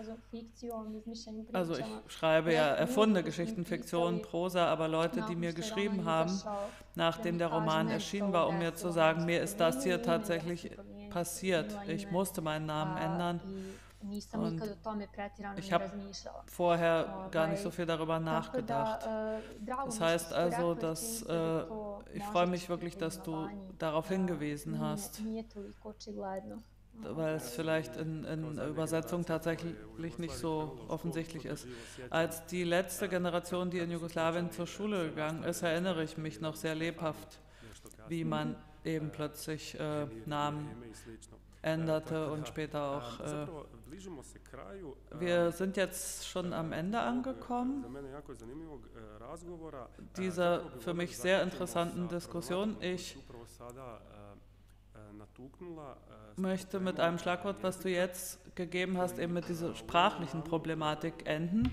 also ich schreibe ja erfundene Geschichten, Fiktion, Prosa, aber Leute, die mir geschrieben haben, nachdem der Roman erschienen war, um mir zu sagen, mir ist das hier tatsächlich passiert. Ich musste meinen Namen ändern. nisam Und nikad o tome pretirano ich ni habe razmišljala. vorher gar nicht Ovaj, so viel darüber Tako nachgedacht. da, e, drago Das mi je što heißt si to also, rekla, dass čini mi se da äh, to ich možda freue mich čak i wirklich, dass ljudima du vani darauf e, hingewiesen nije, hast, nije toliko očigledno. weil es vielleicht in, in Übersetzung tatsächlich nicht so offensichtlich ist. Als die letzte Generation, die in Jugoslawien zur Schule gegangen ist, erinnere ich mich noch sehr lebhaft, wie man eben plötzlich äh, Namen änderte und später auch. Äh, wir sind jetzt schon am Ende angekommen dieser für mich sehr interessanten Diskussion. Ich möchte mit einem Schlagwort, was du jetzt gegeben hast, eben mit dieser sprachlichen Problematik enden.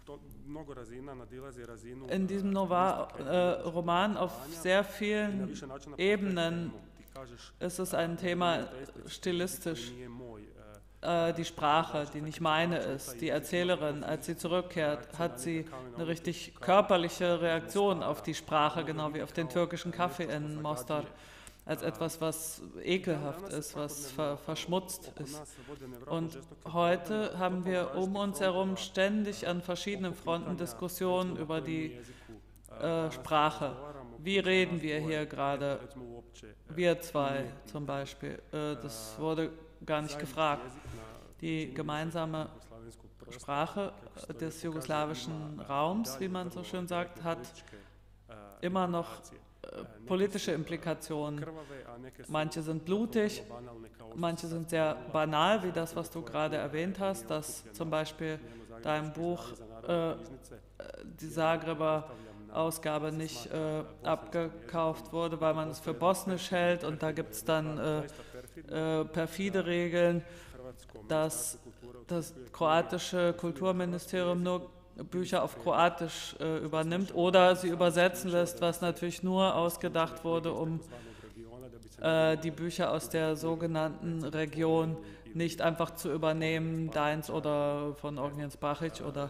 In diesem Nova, äh, Roman auf sehr vielen Ebenen ist es ein Thema stilistisch. Äh, die Sprache, die nicht meine ist. Die Erzählerin, als sie zurückkehrt, hat sie eine richtig körperliche Reaktion auf die Sprache, genau wie auf den türkischen Kaffee in Mostar, als etwas, was ekelhaft ist, was ver verschmutzt ist. Und heute haben wir um uns herum ständig an verschiedenen Fronten Diskussionen über die äh, Sprache. Wie reden wir hier gerade? Wir zwei zum Beispiel. Äh, das wurde gar nicht gefragt. Die gemeinsame Sprache des jugoslawischen Raums, wie man so schön sagt, hat immer noch äh, politische Implikationen. Manche sind blutig, manche sind sehr banal, wie das, was du gerade erwähnt hast, dass zum Beispiel dein Buch äh, die Zagreber Ausgabe nicht äh, abgekauft wurde, weil man es für bosnisch hält, und da gibt es dann äh, äh, perfide Regeln, dass das kroatische Kulturministerium nur Bücher auf Kroatisch äh, übernimmt oder sie übersetzen lässt, was natürlich nur ausgedacht wurde, um äh, die Bücher aus der sogenannten Region nicht einfach zu übernehmen, deins oder von Ognjens Bachić oder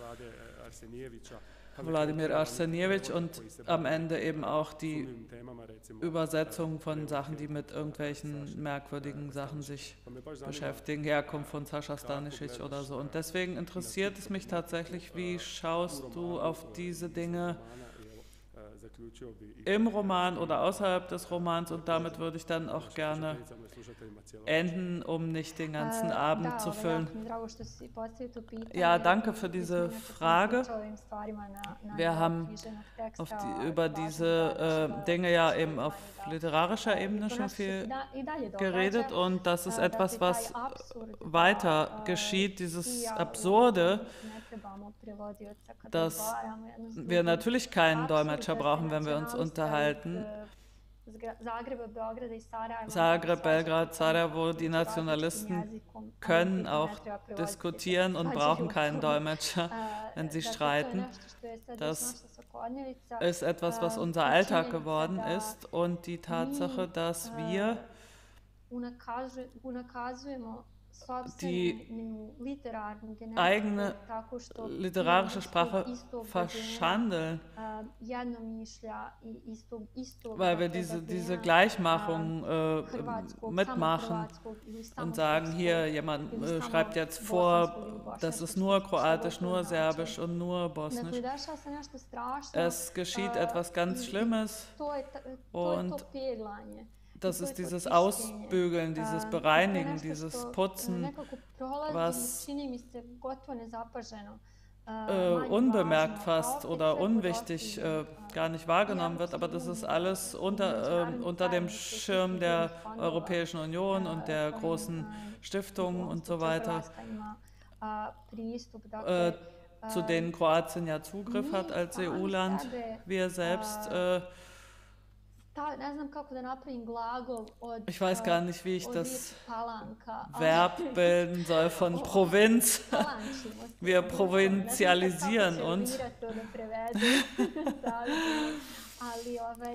Wladimir Arsenijevic, und am Ende eben auch die Übersetzung von Sachen, die mit irgendwelchen merkwürdigen Sachen sich beschäftigen, Herkunft von Sascha Stanisic oder so. Und deswegen interessiert es mich tatsächlich, wie schaust du auf diese Dinge im Roman oder außerhalb des Romans, und damit würde ich dann auch gerne enden, um nicht den ganzen Abend zu füllen. Ja, danke für diese Frage. Wir haben auf die, über diese äh, Dinge ja eben auf literarischer Ebene schon viel geredet, und das ist etwas, was weiter geschieht, dieses Absurde, dass wir natürlich keinen Dolmetscher brauchen, wenn wir uns unterhalten. Zagreb, Belgrad, Sarajevo, die Nationalisten können auch diskutieren und brauchen keinen Dolmetscher, wenn sie streiten. Das ist etwas, was unser Alltag geworden ist, und die Tatsache, dass wir die eigene literarische Sprache verschandeln, weil wir diese, diese Gleichmachung äh, mitmachen und sagen, hier, jemand äh, schreibt jetzt vor, das ist nur Kroatisch, nur Serbisch und nur Bosnisch. Es geschieht etwas ganz Schlimmes, und das ist dieses Ausbügeln, dieses Bereinigen, dieses Putzen, was äh, unbemerkt fast oder unwichtig äh, gar nicht wahrgenommen wird, aber das ist alles unter, äh, unter dem Schirm der Europäischen Union und der großen Stiftungen und so weiter, äh, zu denen Kroatien ja Zugriff hat als E U-Land. Wir selbst äh, ich weiß gar nicht, wie ich das Verb bilden soll von Provinz. Wir provinzialisieren uns.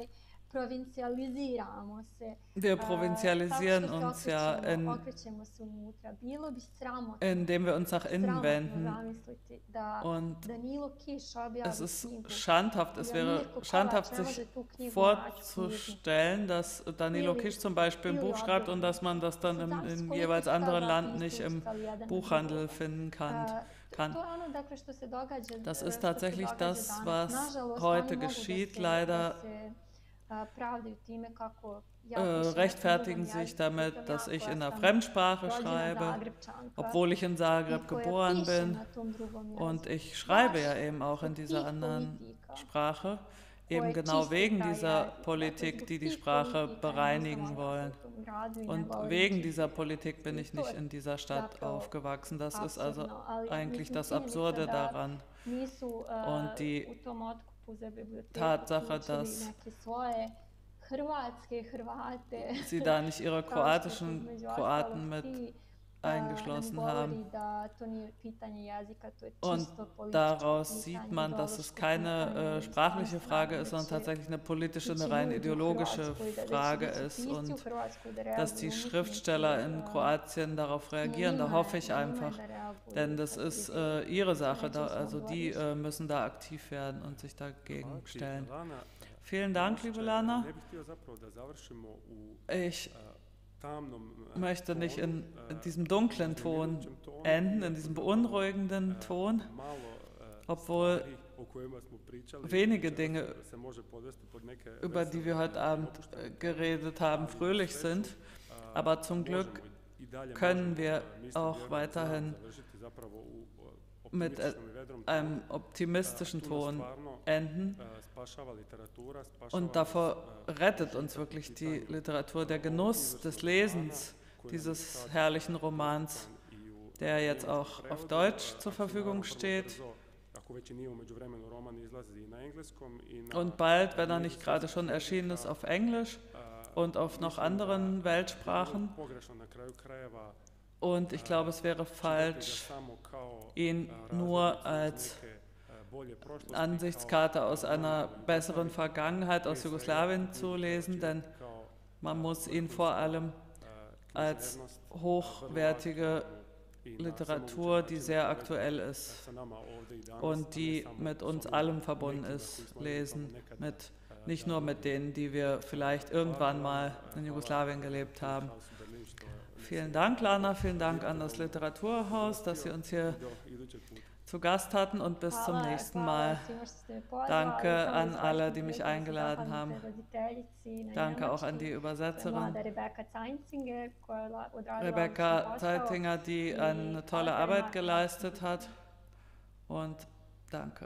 provincijaliziramo se. Wir provinzialisieren Tako što se uns ja, okrećemo, in, okrećemo se unutra. Bilo bi sramotno, indem wir uns nach innen sramotno wenden. zamisliti da Und Danilo Kiš es objavi ist knjigu. schandhaft, es Ja wäre Mirko schandhaft, Kovač ne sich može tu knjigu naći u knjižnici. vorzustellen, dass Danilo Ili- Kiš zum Beispiel ein ili Buch schreibt und dass man das dann im, Zamisli in koliko jeweils su anderen toga Land nicht im istucali jedan od Buchhandel drugoga. finden kann. A, kann. To je ono, dakle, što se događa, Das što ist se tatsächlich događa das, danas. was Nažalost, heute oni mogu geschieht. da se, Leider da se, a, pravdaju time kako ja äh, pišem rechtfertigen na drugom sich jeziku, damit, pritom dass ja ich koja in einer sam Fremdsprache rođena schreibe, Zagrebčanka obwohl ich in Zagreb i koja geboren piše bin. na tom drugom Und jeziku. ich schreibe Baš ja eben auch in zbog dieser tih anderen politika Sprache, koje eben genau čiste wegen taj dieser jezik. Dakle, Politik, zbog die die tih Sprache politika bereinigen jednostavno ja wollen. se u tom gradu i ne Und volim wegen čitati. dieser Politik bin ich To je nicht in dieser Stadt zapravo aufgewachsen. Das ist also apsurdno, ali eigentlich mislim, das činjenica Absurde da daran. nisu uh, Und die u tom otkupu za biblioteku Tatsache, uključili dass neke svoje hrvatske Hrvate. sie da nicht ihre Kao što su kroatischen između Kroaten ostalog mit ti, uh, eingeschlossen nam govori haben. da to nije pitanje jezika, to je Und čisto političko daraus pitanje, sieht man, dass es ideološko keine pitanje, äh, sprachliche jednostavno Frage ist, sondern da će- tatsächlich eine politische, da eine će rein ljudi u ideologische Hrvatskoj da- da će- Frage da će ist pisci u und Hrvatskoj da dass die reaguju Schriftsteller in umjetnici, uh, Kroatien darauf reagieren. Da njima- hoffe ich njima einfach, da reaguju denn das kad ist vide äh, ihre Sache, nečem da, svom also die dvorištu. äh, müssen da aktiv werden und sich dagegen Hvala ti, stellen. Lana. Vielen Dank, liebe Lana. Ne bih htio zapravo da završimo u Ich uh, tamnom uh, möchte nicht in, tonu, in uh, diesem dunklen Ton uznemirujućem tonu, enden, in iako diesem zapravo, beunruhigenden uh, Ton, malo, uh, obwohl stvari o kojima smo pričali, wenige uh, Dinge, se može podvesti pod neke über vrste, die wir heute uh, Abend opuštene äh, geredet haben, ali fröhlich sreću, sind. uh, Aber zum možemo Glück i- i dalje können možemo, wir uh, misliti auch vjerujem da znamo weiterhin završiti zapravo u, uh, mit äh, optimističnom i vedrom einem tonu. optimistischen Uh, tu nas Ton stvarno, enden. uh, spašava literatura, spašava Und nas, davor uh, rettet uns wirklich die Literatur, der Genuss des Lesens dieses herrlichen Romans, der jetzt auch auf Deutsch zur Verfügung steht. Und bald, wenn er nicht gerade schon erschienen ist, auf Englisch und auf noch anderen Weltsprachen. Und ich glaube, es wäre falsch, ihn nur als Ansichtskarte aus einer besseren Vergangenheit aus Jugoslawien zu lesen, denn man muss ihn vor allem als hochwertige Literatur, die sehr aktuell ist und die mit uns allem verbunden ist, lesen, mit, nicht nur mit denen, die wir vielleicht irgendwann mal in Jugoslawien gelebt haben. Vielen Dank, Lana, vielen Dank an das Literaturhaus, dass Sie uns hier zu Gast hatten und bis zum Hvala- nächsten hvala Mal. svima što ste me pozvali. Danke Samo an iskoristim alle, die mich priliku da se eingeladen zahvalim haben. prevoditeljici na Danke auch an njemački. die To je Übersetzerin mlada Rebecca Zeinzinger koja je la- odradila Rebecca odličan posao. Zeitinger, die eine tolle Arbeit geleistet hat. Und danke.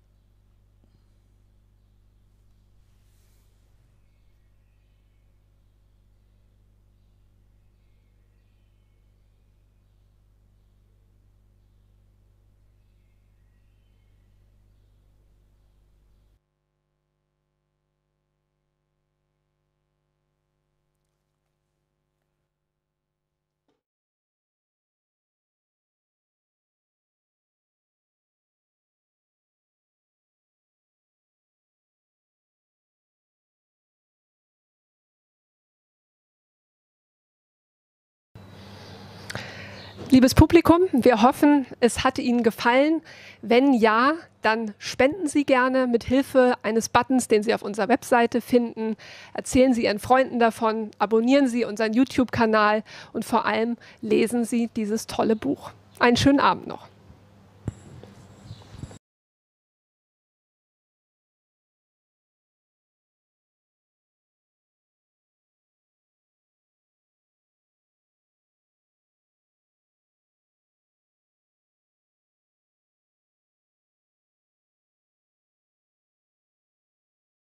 Liebes Publikum, wir hoffen, es hat Ihnen gefallen. Wenn ja, dann spenden Sie gerne mit Hilfe eines Buttons, den Sie auf unserer Webseite finden. Erzählen Sie Ihren Freunden davon, abonnieren Sie unseren YouTube-Kanal und vor allem lesen Sie dieses tolle Buch. Einen schönen Abend noch.